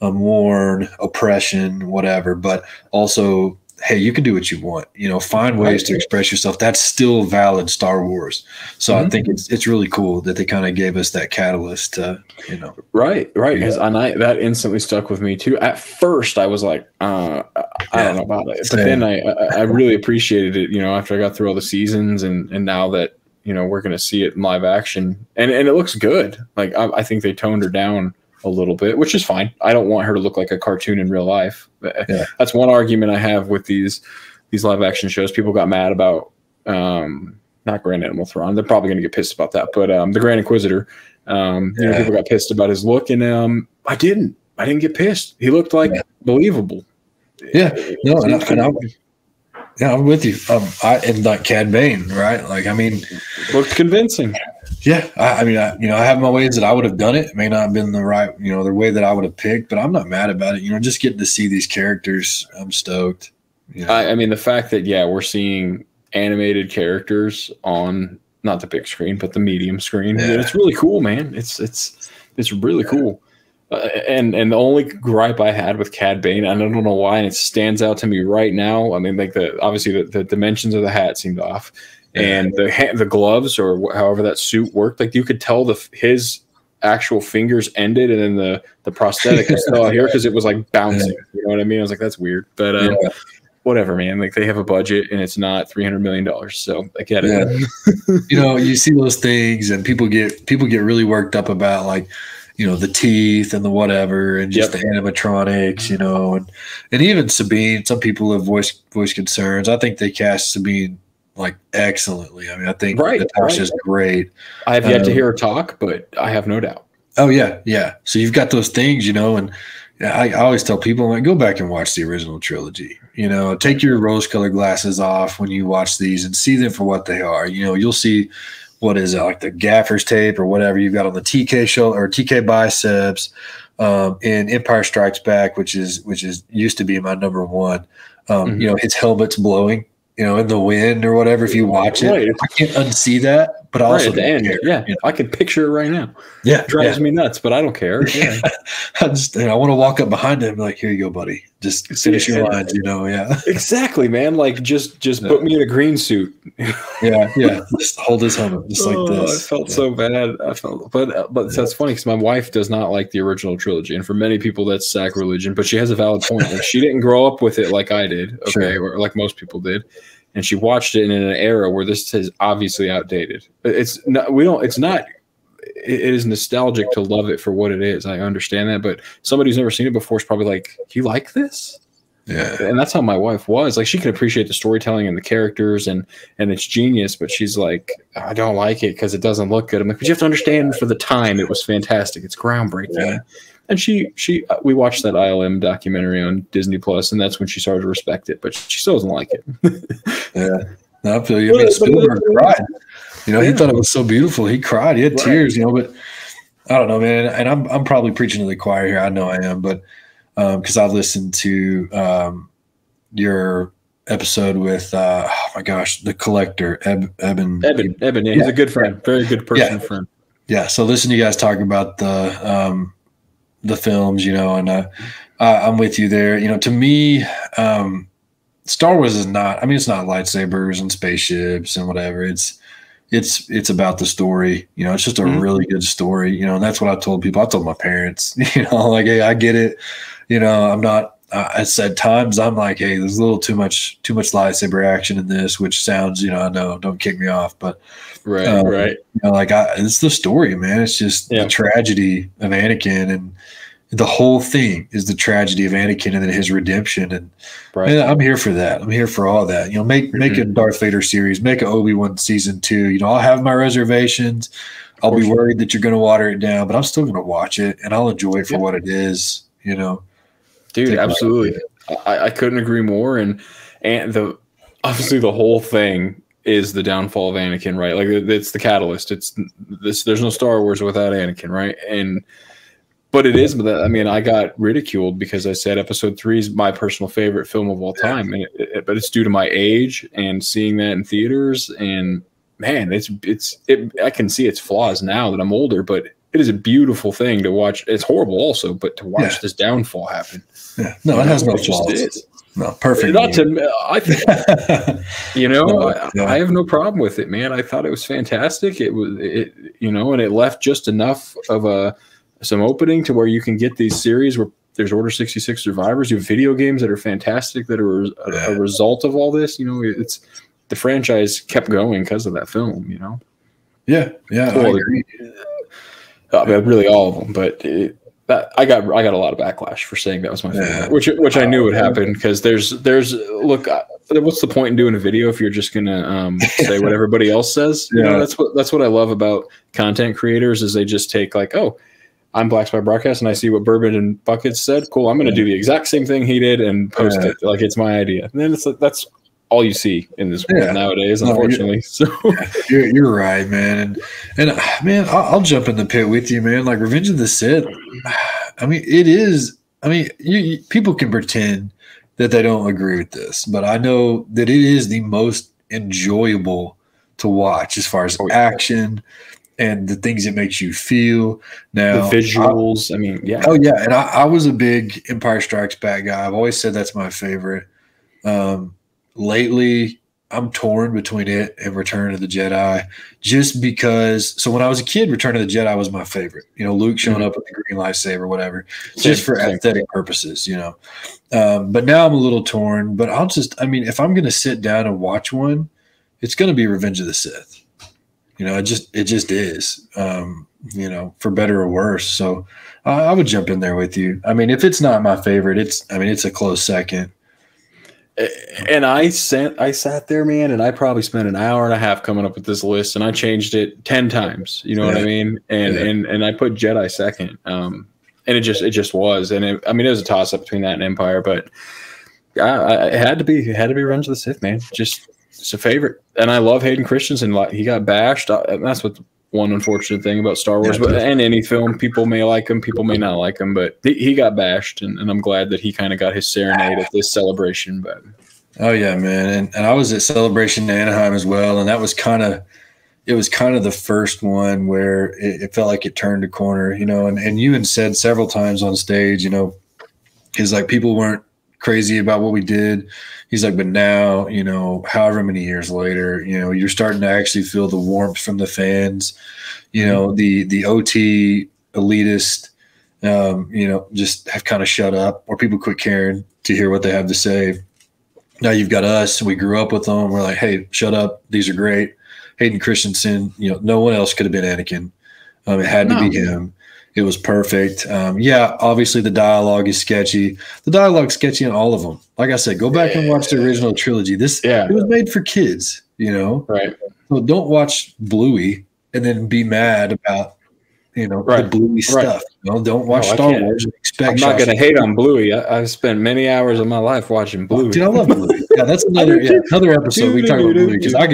worn, oppression, whatever. But also, hey, you can do what you want. You know, find ways to express yourself. That's still valid Star Wars. So I think it's really cool that they kind of gave us that catalyst to, you know. Right. Because that instantly stuck with me too. At first, I was like, I don't know about it. But then I really appreciated it, you know, after I got through all the seasons and now that, you know, we're going to see it in live action and it looks good. Like I think they toned her down a little bit, which is fine. I don't want her to look like a cartoon in real life. Yeah. That's one argument I have with these live action shows. People got mad about, not Grand Animal Thrawn. They're probably going to get pissed about that, but the Grand Inquisitor, you know, people got pissed about his look and I didn't get pissed. He looked like believable. Yeah. No, I'm with you. And like Cad Bane, right? Like, I mean, looked convincing. Yeah. I mean, I have my ways that I would have done it. It may not have been the right, you know, the way that I would have picked, but I'm not mad about it. You know, just getting to see these characters, I'm stoked. You know? I mean, the fact that, we're seeing animated characters on not the big screen, but the medium screen. Yeah. It's really cool, man. It's really cool. And the only gripe I had with Cad Bane, and I don't know why, and it stands out to me right now. I mean, like obviously the dimensions of the hat seemed off, and the gloves or however that suit worked, like you could tell his actual fingers ended, and then the prosthetic was still out here because it was like bouncing. You know what I mean? I was like, that's weird, but whatever, man. Like they have a budget, and it's not $300 million, so I get it. Yeah. You know, you see those things, and people get really worked up about like, you know, the teeth and the whatever and just the animatronics, you know, and even Sabine, some people have voiced concerns. I think they cast Sabine like excellently. I mean, I think Natasha's great. I have yet to hear her talk, but I have no doubt. Oh yeah. Yeah. So you've got those things, you know, and I always tell people, like, go back and watch the original trilogy, you know, take your rose colored glasses off when you watch these and see them for what they are. You know, you'll see, what is it, like the gaffer's tape or whatever you've got on the TK shoulder or TK biceps, in Empire Strikes Back, which is used to be my number one. You know, his helmet's blowing in the wind or whatever. If you watch it, I can't unsee that. But I also at the end, care, I can picture it right now. Yeah, it drives me nuts, but I don't care. Yeah. I want to walk up behind him, like, here you go, buddy. Just finish your lines, Yeah. Exactly, man. Like, just put me in a green suit. Yeah. Just hold his helmet, just like this. I felt so bad. But that's funny because my wife does not like the original trilogy, and for many people that's sacrilegion. But she has a valid point. Like, she didn't grow up with it like I did, or like most people did. And she watched it in an era where this is obviously outdated. It is nostalgic to love it for what it is. I understand that, but somebody who's never seen it before is probably like, you like this? Yeah. And that's how my wife was. Like, she can appreciate the storytelling and the characters and its genius, but she's like, I don't like it because it doesn't look good. I'm like, but you have to understand, for the time, it was fantastic. It's groundbreaking. Yeah. And we watched that ILM documentary on Disney Plus, and that's when she started to respect it. But she still doesn't like it. Yeah, no, I feel you. I mean, Spielberg cried. He thought it was so beautiful. He cried. He had tears. But I don't know, man. And I'm probably preaching to the choir here. I know I am, but because I've listened to your episode with oh my gosh, the collector Eben. Yeah, he's a good friend, very good person, friend. Yeah. So listen to you guys talking about the films, and I'm with you there. To me, Star Wars is not. I mean, it's not lightsabers and spaceships and whatever. It's about the story. It's just a really good story. And that's what I told people. I told my parents. Like, hey, I get it. I'm not. I said times I'm like, hey, there's a little too much lightsaber action in this, which sounds, I know, don't kick me off, but right. Like it's the story, man. It's just the tragedy of Anakin, and the whole thing is the tragedy of Anakin and then his redemption. And man, I'm here for that. I'm here for all that. Make a Darth Vader series, make an Obi-Wan season 2. I'll have my reservations. I'll be worried that you're going to water it down, but I'm still going to watch it and I'll enjoy it for what it is. Dude, absolutely. I couldn't agree more. And obviously the whole thing is the downfall of Anakin, right? Like, it's the catalyst. There's no Star Wars without Anakin, right? But it is. I mean, I got ridiculed because I said Episode 3 is my personal favorite film of all time, but it's due to my age and seeing that in theaters. And man, I can see its flaws now that I'm older, but it is a beautiful thing to watch. It's horrible also, but to watch this downfall happen. Yeah. No, it has no flaws. No, perfect. Not to, I think, I have no problem with it, man. I thought it was fantastic. And it left just enough of some opening to where you can get these series where there's Order 66 survivors. You have video games that are fantastic that are a result of all this. It's the franchise kept going because of that film. Yeah, I agree. Really all of them, but I got a lot of backlash for saying that was my favorite, which I knew would happen because there's look. What's the point in doing a video if you're just gonna say what everybody else says? That's what I love about content creators is they just take like, oh, I'm Black Spire Broadcast and I see what Bourbon and Buckets said. Cool, I'm gonna do the exact same thing he did and post it like it's my idea. And then that's all you see in this world nowadays, unfortunately. You're right, man. And man, I'll jump in the pit with you, man. Like Revenge of the Sith. I mean, it is. I mean, people can pretend that they don't agree with this, but I know that it is the most enjoyable to watch as far as action and the things it makes you feel. Now, the visuals. Oh yeah, and I was a big Empire Strikes Back guy. I've always said that's my favorite. Lately, I'm torn between it and Return of the Jedi just because. So when I was a kid, Return of the Jedi was my favorite. Luke showing up with the green lightsaber, whatever, just for aesthetic purposes, But now I'm a little torn. But if I'm going to sit down and watch one, it's going to be Revenge of the Sith. It just is, for better or worse. So I would jump in there with you. I mean, if it's not my favorite, it's a close second. And I sat there, man, and I probably spent an hour and a half coming up with this list, and I changed it 10 times. You know what I mean? And I put Jedi second. And it just was. And it was a toss up between that and Empire, but it had to be Revenge of the Sith, man. It's a favorite. And I love Hayden Christensen. He got bashed. And that's what one unfortunate thing about Star Wars, and any film. People may like him, people may not like him, but he got bashed, and I'm glad that he kind of got his serenade at this celebration. But Oh yeah, man. And I was at Celebration in Anaheim as well, and that was kind of the first one where it felt like it turned a corner, and you had said several times on stage, he's like, people weren't crazy about what we did. He's like, but now, however many years later, you're starting to actually feel the warmth from the fans, the OT elitist, just have kind of shut up, or people quit caring to hear what they have to say. Now you've got us. We grew up with them. We're like, hey, shut up. These are great. Hayden Christensen, no one else could have been Anakin. It had to be him. It was perfect. Yeah, obviously the dialogue is sketchy. The dialogue's sketchy in all of them. Like I said, go back and watch the original trilogy. It was made for kids, Right. So don't watch Bluey and then be mad about, the Bluey stuff. Don't watch Star Wars and expect. I'm not going to hate on Bluey. I've spent many hours of my life watching Bluey. Dude, I love Bluey. Yeah, that's another episode we talk about Bluey, because I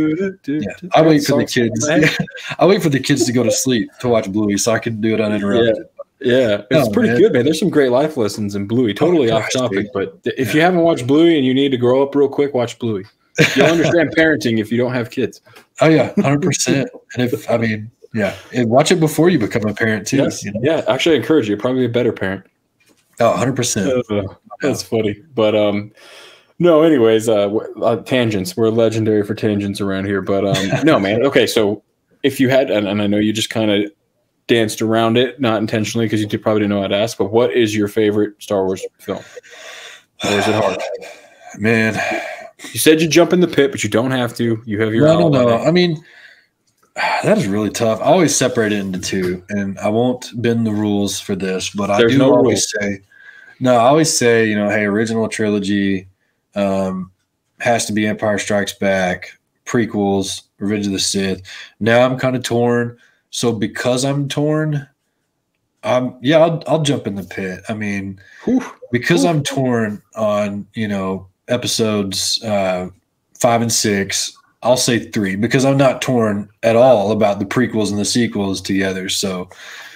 wait for the kids. I wait for the kids to go to sleep to watch Bluey so I can do it uninterrupted. Yeah, it's pretty good, man. There's some great life lessons in Bluey. Totally off topic, but if you haven't watched Bluey and you need to grow up real quick, watch Bluey. You'll understand parenting if you don't have kids. Oh yeah, 100%. And watch it before you become a parent too. Yes. Yeah, actually, I encourage you. Probably a better parent. Oh, 100%. That's funny, but no. Anyways, tangents. We're legendary for tangents around here, but no, man. Okay, so if you had, and I know you just kind of danced around it, not intentionally, because you probably didn't know how to ask, but what is your favorite Star Wars film? Or is it hard? Man, you said you jump in the pit, but you don't have to. You have your. No. I mean, that is really tough. I always separate it into two, and I won't bend the rules for this, but I always say, hey, original trilogy has to be Empire Strikes Back, prequels, Revenge of the Sith. Now I'm kind of torn. So because I'm torn, I'll jump in the pit. I mean, because I'm torn on, episodes 5 and 6, I'll say 3, because I'm not torn at all about the prequels and the sequels together. So,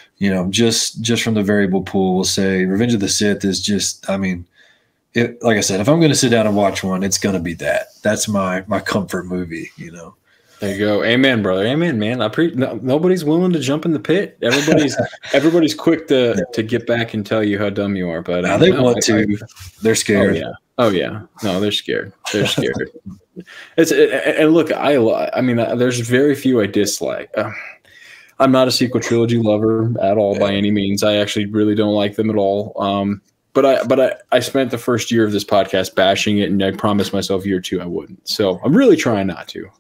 just from the variable pool, we'll say Revenge of the Sith is just, like I said, if I'm going to sit down and watch one, it's going to be that. That's my comfort movie, There you go. Amen, brother. Amen, man. Nobody's willing to jump in the pit. Everybody's quick to get back and tell you how dumb you are. But they want to. They're scared. Oh yeah. No, they're scared. They're scared. And look, there's very few I dislike. I'm not a sequel trilogy lover at all by any means. I actually really don't like them at all. But I spent the first year of this podcast bashing it, and I promised myself year 2 I wouldn't. So I'm really trying not to.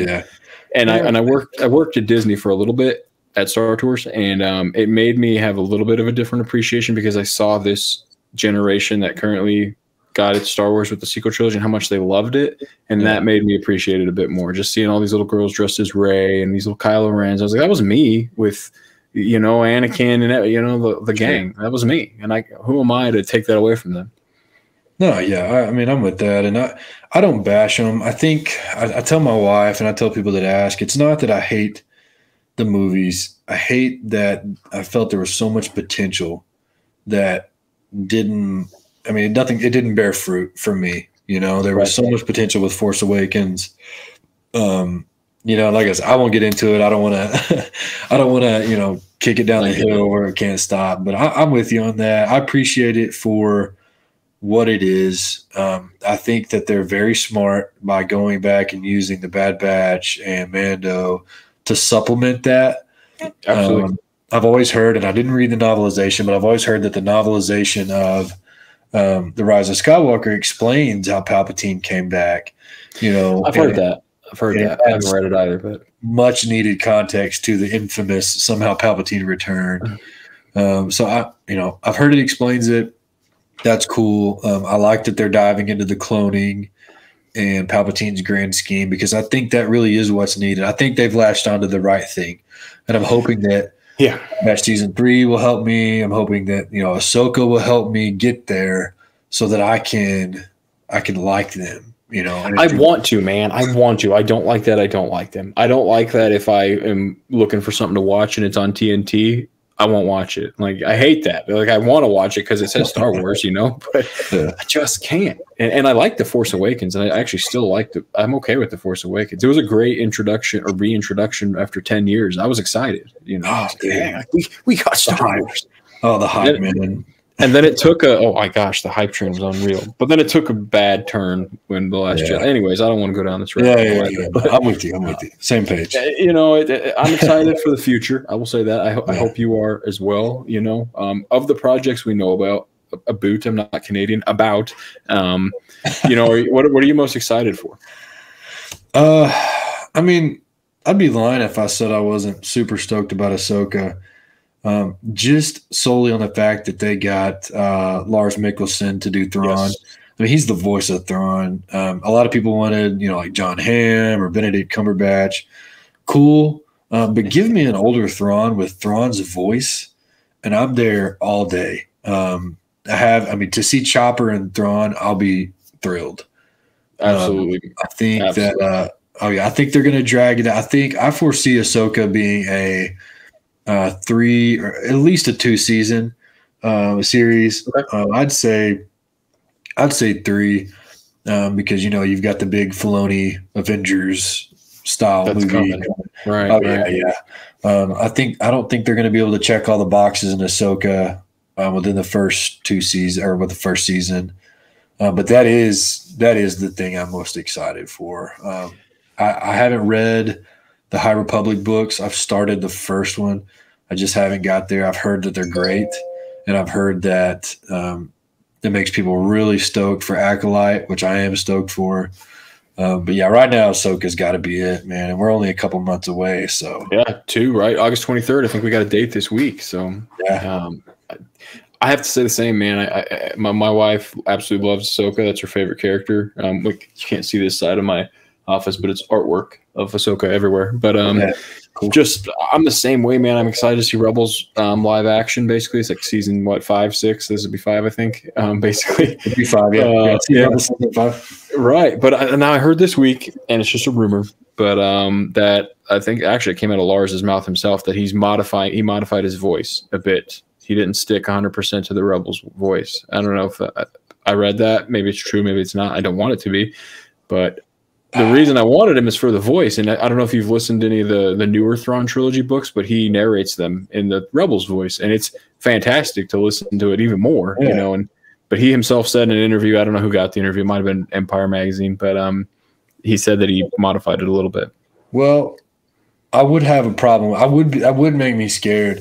I worked at Disney for a little bit at Star Tours, and it made me have a little bit of a different appreciation, because I saw this generation that currently got it Star Wars with the sequel trilogy and how much they loved it, and that made me appreciate it a bit more. Just seeing all these little girls dressed as Rey and these little Kylo Rens, I was like, that was me with Anakin and the gang. That was me, and who am I to take that away from them? No, yeah, I'm with that, and I don't bash them. I think I tell my wife, and I tell people that ask, it's not that I hate the movies. I hate that I felt there was so much potential that didn't. It didn't bear fruit for me. There was so much potential with Force Awakens. Like I said, I won't get into it. I don't want to, kick it down the hill where it can't stop. But I'm with you on that. I appreciate it for what it is. I think that they're very smart by going back and using the Bad Batch and Mando to supplement that. Absolutely. I've always heard, and I didn't read the novelization, but I've always heard that the novelization of The Rise of Skywalker explains how Palpatine came back. I've heard that. I haven't read it either, but much needed context to the infamous somehow Palpatine return. So I've heard it explains it. That's cool. I like that they're diving into the cloning and Palpatine's grand scheme, because I think that really is what's needed. I think they've latched onto the right thing, and I'm hoping that Match Season 3 will help me. I'm hoping that Ahsoka will help me get there so that I can like them. I want to, man. I want to. I don't like that. I don't like them. I don't like that if I am looking for something to watch and it's on TNT. I won't watch it. Like, I hate that. Like, I want to watch it because it says Star Wars, but I just can't. And I like The Force Awakens, and I actually still like I'm okay with The Force Awakens. It was a great introduction or reintroduction after 10 years. I was excited, Oh, yeah, we got Star Wars. Oh, the hype, man. And then it took oh my gosh, the hype train was unreal. But then it took a bad turn when the last Jedi. Anyways, I don't want to go down this road. Yeah. I'm with you. Same page. I'm excited for the future. I will say that. I hope you are as well. Of the projects we know about, I'm not Canadian. What are you most excited for? I mean, I'd be lying if I said I wasn't super stoked about Ahsoka. Just solely on the fact that they got Lars Mikkelsen to do Thrawn. Yes. I mean, he's the voice of Thrawn. A lot of people wanted, like John Hamm or Benedict Cumberbatch. Cool. But give me an older Thrawn with Thrawn's voice, and I'm there all day. To see Chopper and Thrawn, I'll be thrilled. Absolutely. I think that I think they're going to drag it out. I foresee Ahsoka being a 3 or at least a 2-season series. Okay. I'd say 3 because you've got the big Filoni Avengers style movie coming. Right. Yeah. I don't think they're going to be able to check all the boxes in Ahsoka within the first 2 seasons or with the first season. But that is the thing I'm most excited for. I haven't read the High Republic books. I've started the first one. I just haven't got there. I've heard that they're great, and I've heard that it makes people really stoked for Acolyte, which I am stoked for. But yeah, right now Ahsoka's got to be it, man. And we're only a couple months away. So yeah, 2, right? August 23rd. I think we got a date this week. So yeah. I have to say the same, man. My wife absolutely loves Ahsoka. That's her favorite character. You can't see this side of my office, but it's artwork of Ahsoka everywhere. But cool. I'm the same way, man. I'm excited to see Rebels live action. Basically, it's like season 5, 6. This would be 5, I think. Basically, it'd be 5. Yeah. 5. Right. But now I heard this week, and it's just a rumor, but that I think actually it came out of Lars's mouth himself that he modified his voice a bit. He didn't stick 100% to the Rebels voice. I don't know if I read that. Maybe it's true. Maybe it's not. I don't want it to be, but the reason I wanted him is for the voice. And I don't know if you've listened to any of the newer Thrawn trilogy books, but he narrates them in the Rebels voice, and it's fantastic to listen to it even more, but he himself said in an interview, I don't know who got the interview, it might've been Empire Magazine, but he said that he modified it a little bit. Well, I would have a problem. I would make me scared,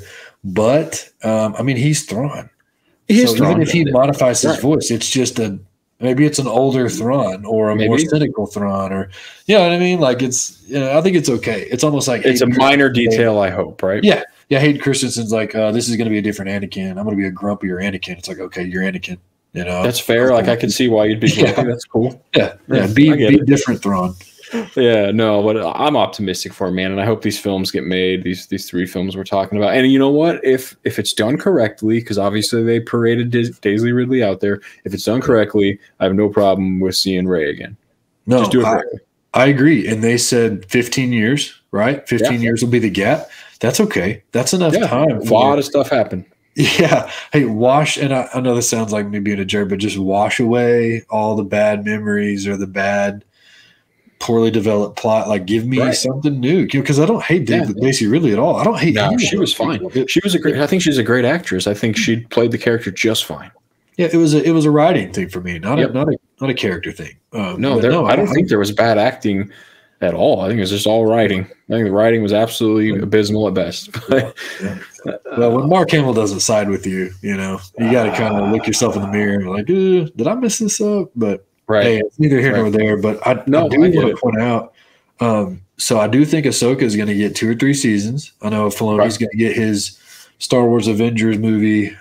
but he's Thrawn. Even if he modifies his voice, it's just maybe it's an older Thrawn or a more cynical Thrawn, or you know what I mean? Like it's, I think it's okay. It's almost like it's a minor detail, I hope, right? Yeah. Hayden Christensen's like, this is going to be a different Anakin. I'm going to be a grumpier Anakin. It's like, okay, you're Anakin. That's fair. Like I can see why you'd be grumpy. That's cool. Yeah. Be different, Thrawn. Yeah, no, but I'm optimistic for him, man, and I hope these films get made. These 3 films we're talking about, and you know what? If it's done correctly, because obviously they paraded Daisy Ridley out there. If it's done correctly, I have no problem with seeing Rey again. No, just do it correctly. I agree. And they said 15 years, right? 15 years will be the gap. That's okay. That's enough time. A lot of stuff happened. Yeah. Hey, and I know this sounds like me being a jerk, but just wash away all the bad memories or the bad, poorly developed plot. Like, give me something new, because I don't hate Daisy Ridley at all. I don't hate. No, she was fine. She was I think she's a great actress. I think she played the character just fine. Yeah, it was a writing thing for me, not a character thing. I don't think there was bad acting at all. I think it was just all writing. I think the writing was absolutely abysmal at best. Well, when Mark Hamill doesn't side with you, you got to kind of look yourself in the mirror and like, did I mess this up? But hey, it's neither here nor there. But I do want to point out. So I do think Ahsoka is going to get 2 or 3 seasons. I know Filoni's going to get his Star Wars Avengers movie,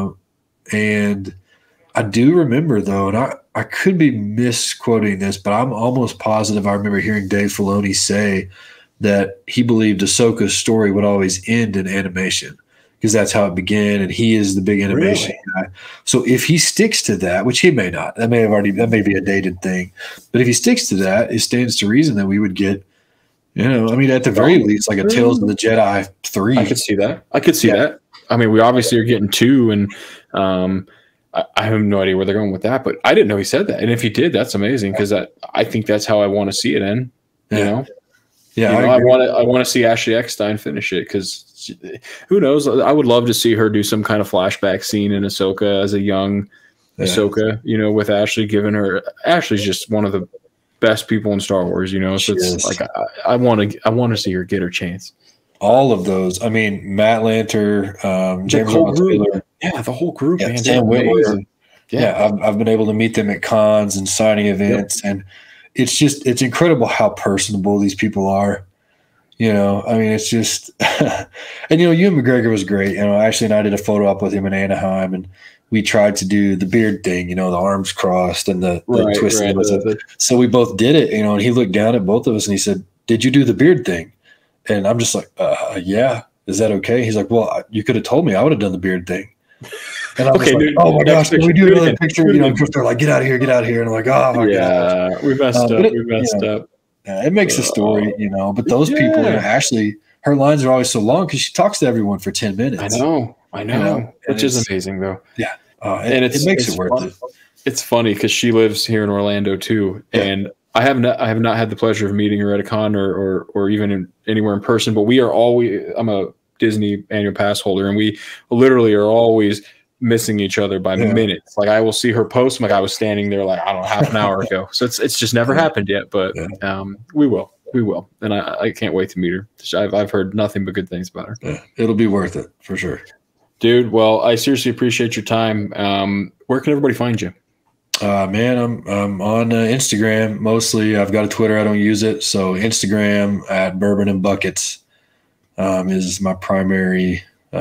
and I do remember though, and I could be misquoting this, but I'm almost positive I remember hearing Dave Filoni say that he believed Ahsoka's story would always end in animation because that's how it began, and he is the big animation guy. So if he sticks to that, which he may not, that may be a dated thing, but if he sticks to that, it stands to reason that we would get, at the very least, like a Tales of the Jedi 3. I could see that. I mean, we obviously are getting 2, and I have no idea where they're going with that, but I didn't know he said that. And if he did, that's amazing, because I think that's how I want to see it end. You know? Yeah, I want to see Ashley Eckstein finish it, because who knows? I would love to see her do some kind of flashback scene in Ahsoka as a young Ahsoka, you know, with Ashley, giving her. Ashley's just one of the best people in Star Wars, you know. So it's like I want to see her get her chance. All of those. I mean, Matt Lanter, James Earl Taylor. Yeah, the whole group, man. Sam Witwer. Yeah, I've been able to meet them at cons and signing events, and it's incredible how personable these people are. You know, I mean, it's just, and you know, Ewan McGregor was great. You know, Ashley and I did a photo op with him in Anaheim, and we tried to do the beard thing, you know, the arms crossed and the twist. So we both did it, you know, and he looked down at both of us and he said, "Did you do the beard thing?" And I'm just like, yeah. Is that okay? He's like, "Well, you could have told me. I would have done the beard thing." And I was like, "Oh my gosh, can we do another picture?" You know, they're like, "Get out of here, get out of here." And I'm like, "Oh my gosh. We messed up. We messed up. It makes a story, you know, but those people, you know, Ashley, her lines are always so long because she talks to everyone for 10 minutes. I know. You know? Which is amazing, though. Yeah. And it makes it worth it. It's funny because she lives here in Orlando too. And I have not had the pleasure of meeting her at a con or even anywhere in person, but I'm a Disney annual pass holder, and we literally are always missing each other by minutes. Like, I will see her post, I'm like, I was standing there like, I don't know, half an hour ago. So it's just never happened yet, but we will. And I can't wait to meet her. I've heard nothing but good things about her. Yeah, it'll be worth it for sure. Dude, well, I seriously appreciate your time. Where can everybody find you? Man, I'm on Instagram mostly. I've got a Twitter. I don't use it. So Instagram at Bourbon and Buckets is my primary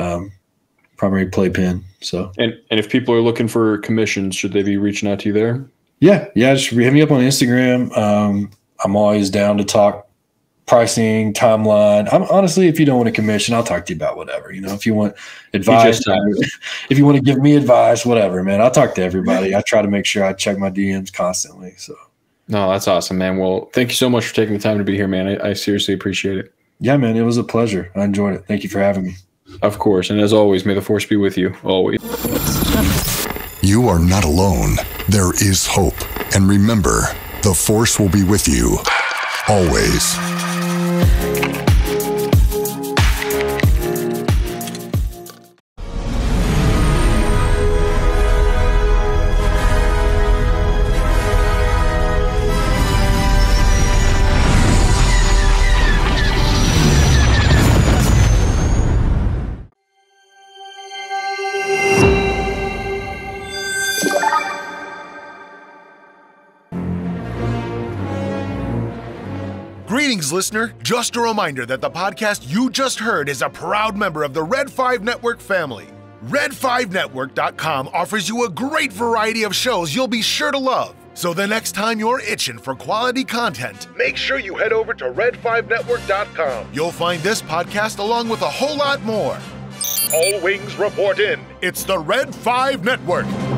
playpen. So and if people are looking for commissions, should they be reaching out to you there? Yeah. Just hit me up on Instagram. I'm always down to talk pricing, timeline. I'm honestly, if you don't want a commission, I'll talk to you about whatever. You know, if you want advice, if you want to give me advice, whatever, man. I'll talk to everybody. I try to make sure I check my DMs constantly. So no, that's awesome, man. Well, thank you so much for taking the time to be here, man. I seriously appreciate it. Yeah, man, it was a pleasure. I enjoyed it. Thank you for having me. Of course. And as always, may the force be with you always. You are not alone. There is hope. And remember, the force will be with you always. Greetings, listener. Just a reminder that the podcast you just heard is a proud member of the Red 5 Network family. Red5Network.com offers you a great variety of shows you'll be sure to love. So the next time you're itching for quality content, make sure you head over to Red5Network.com. You'll find this podcast along with a whole lot more. All wings report in. It's the Red 5 Network.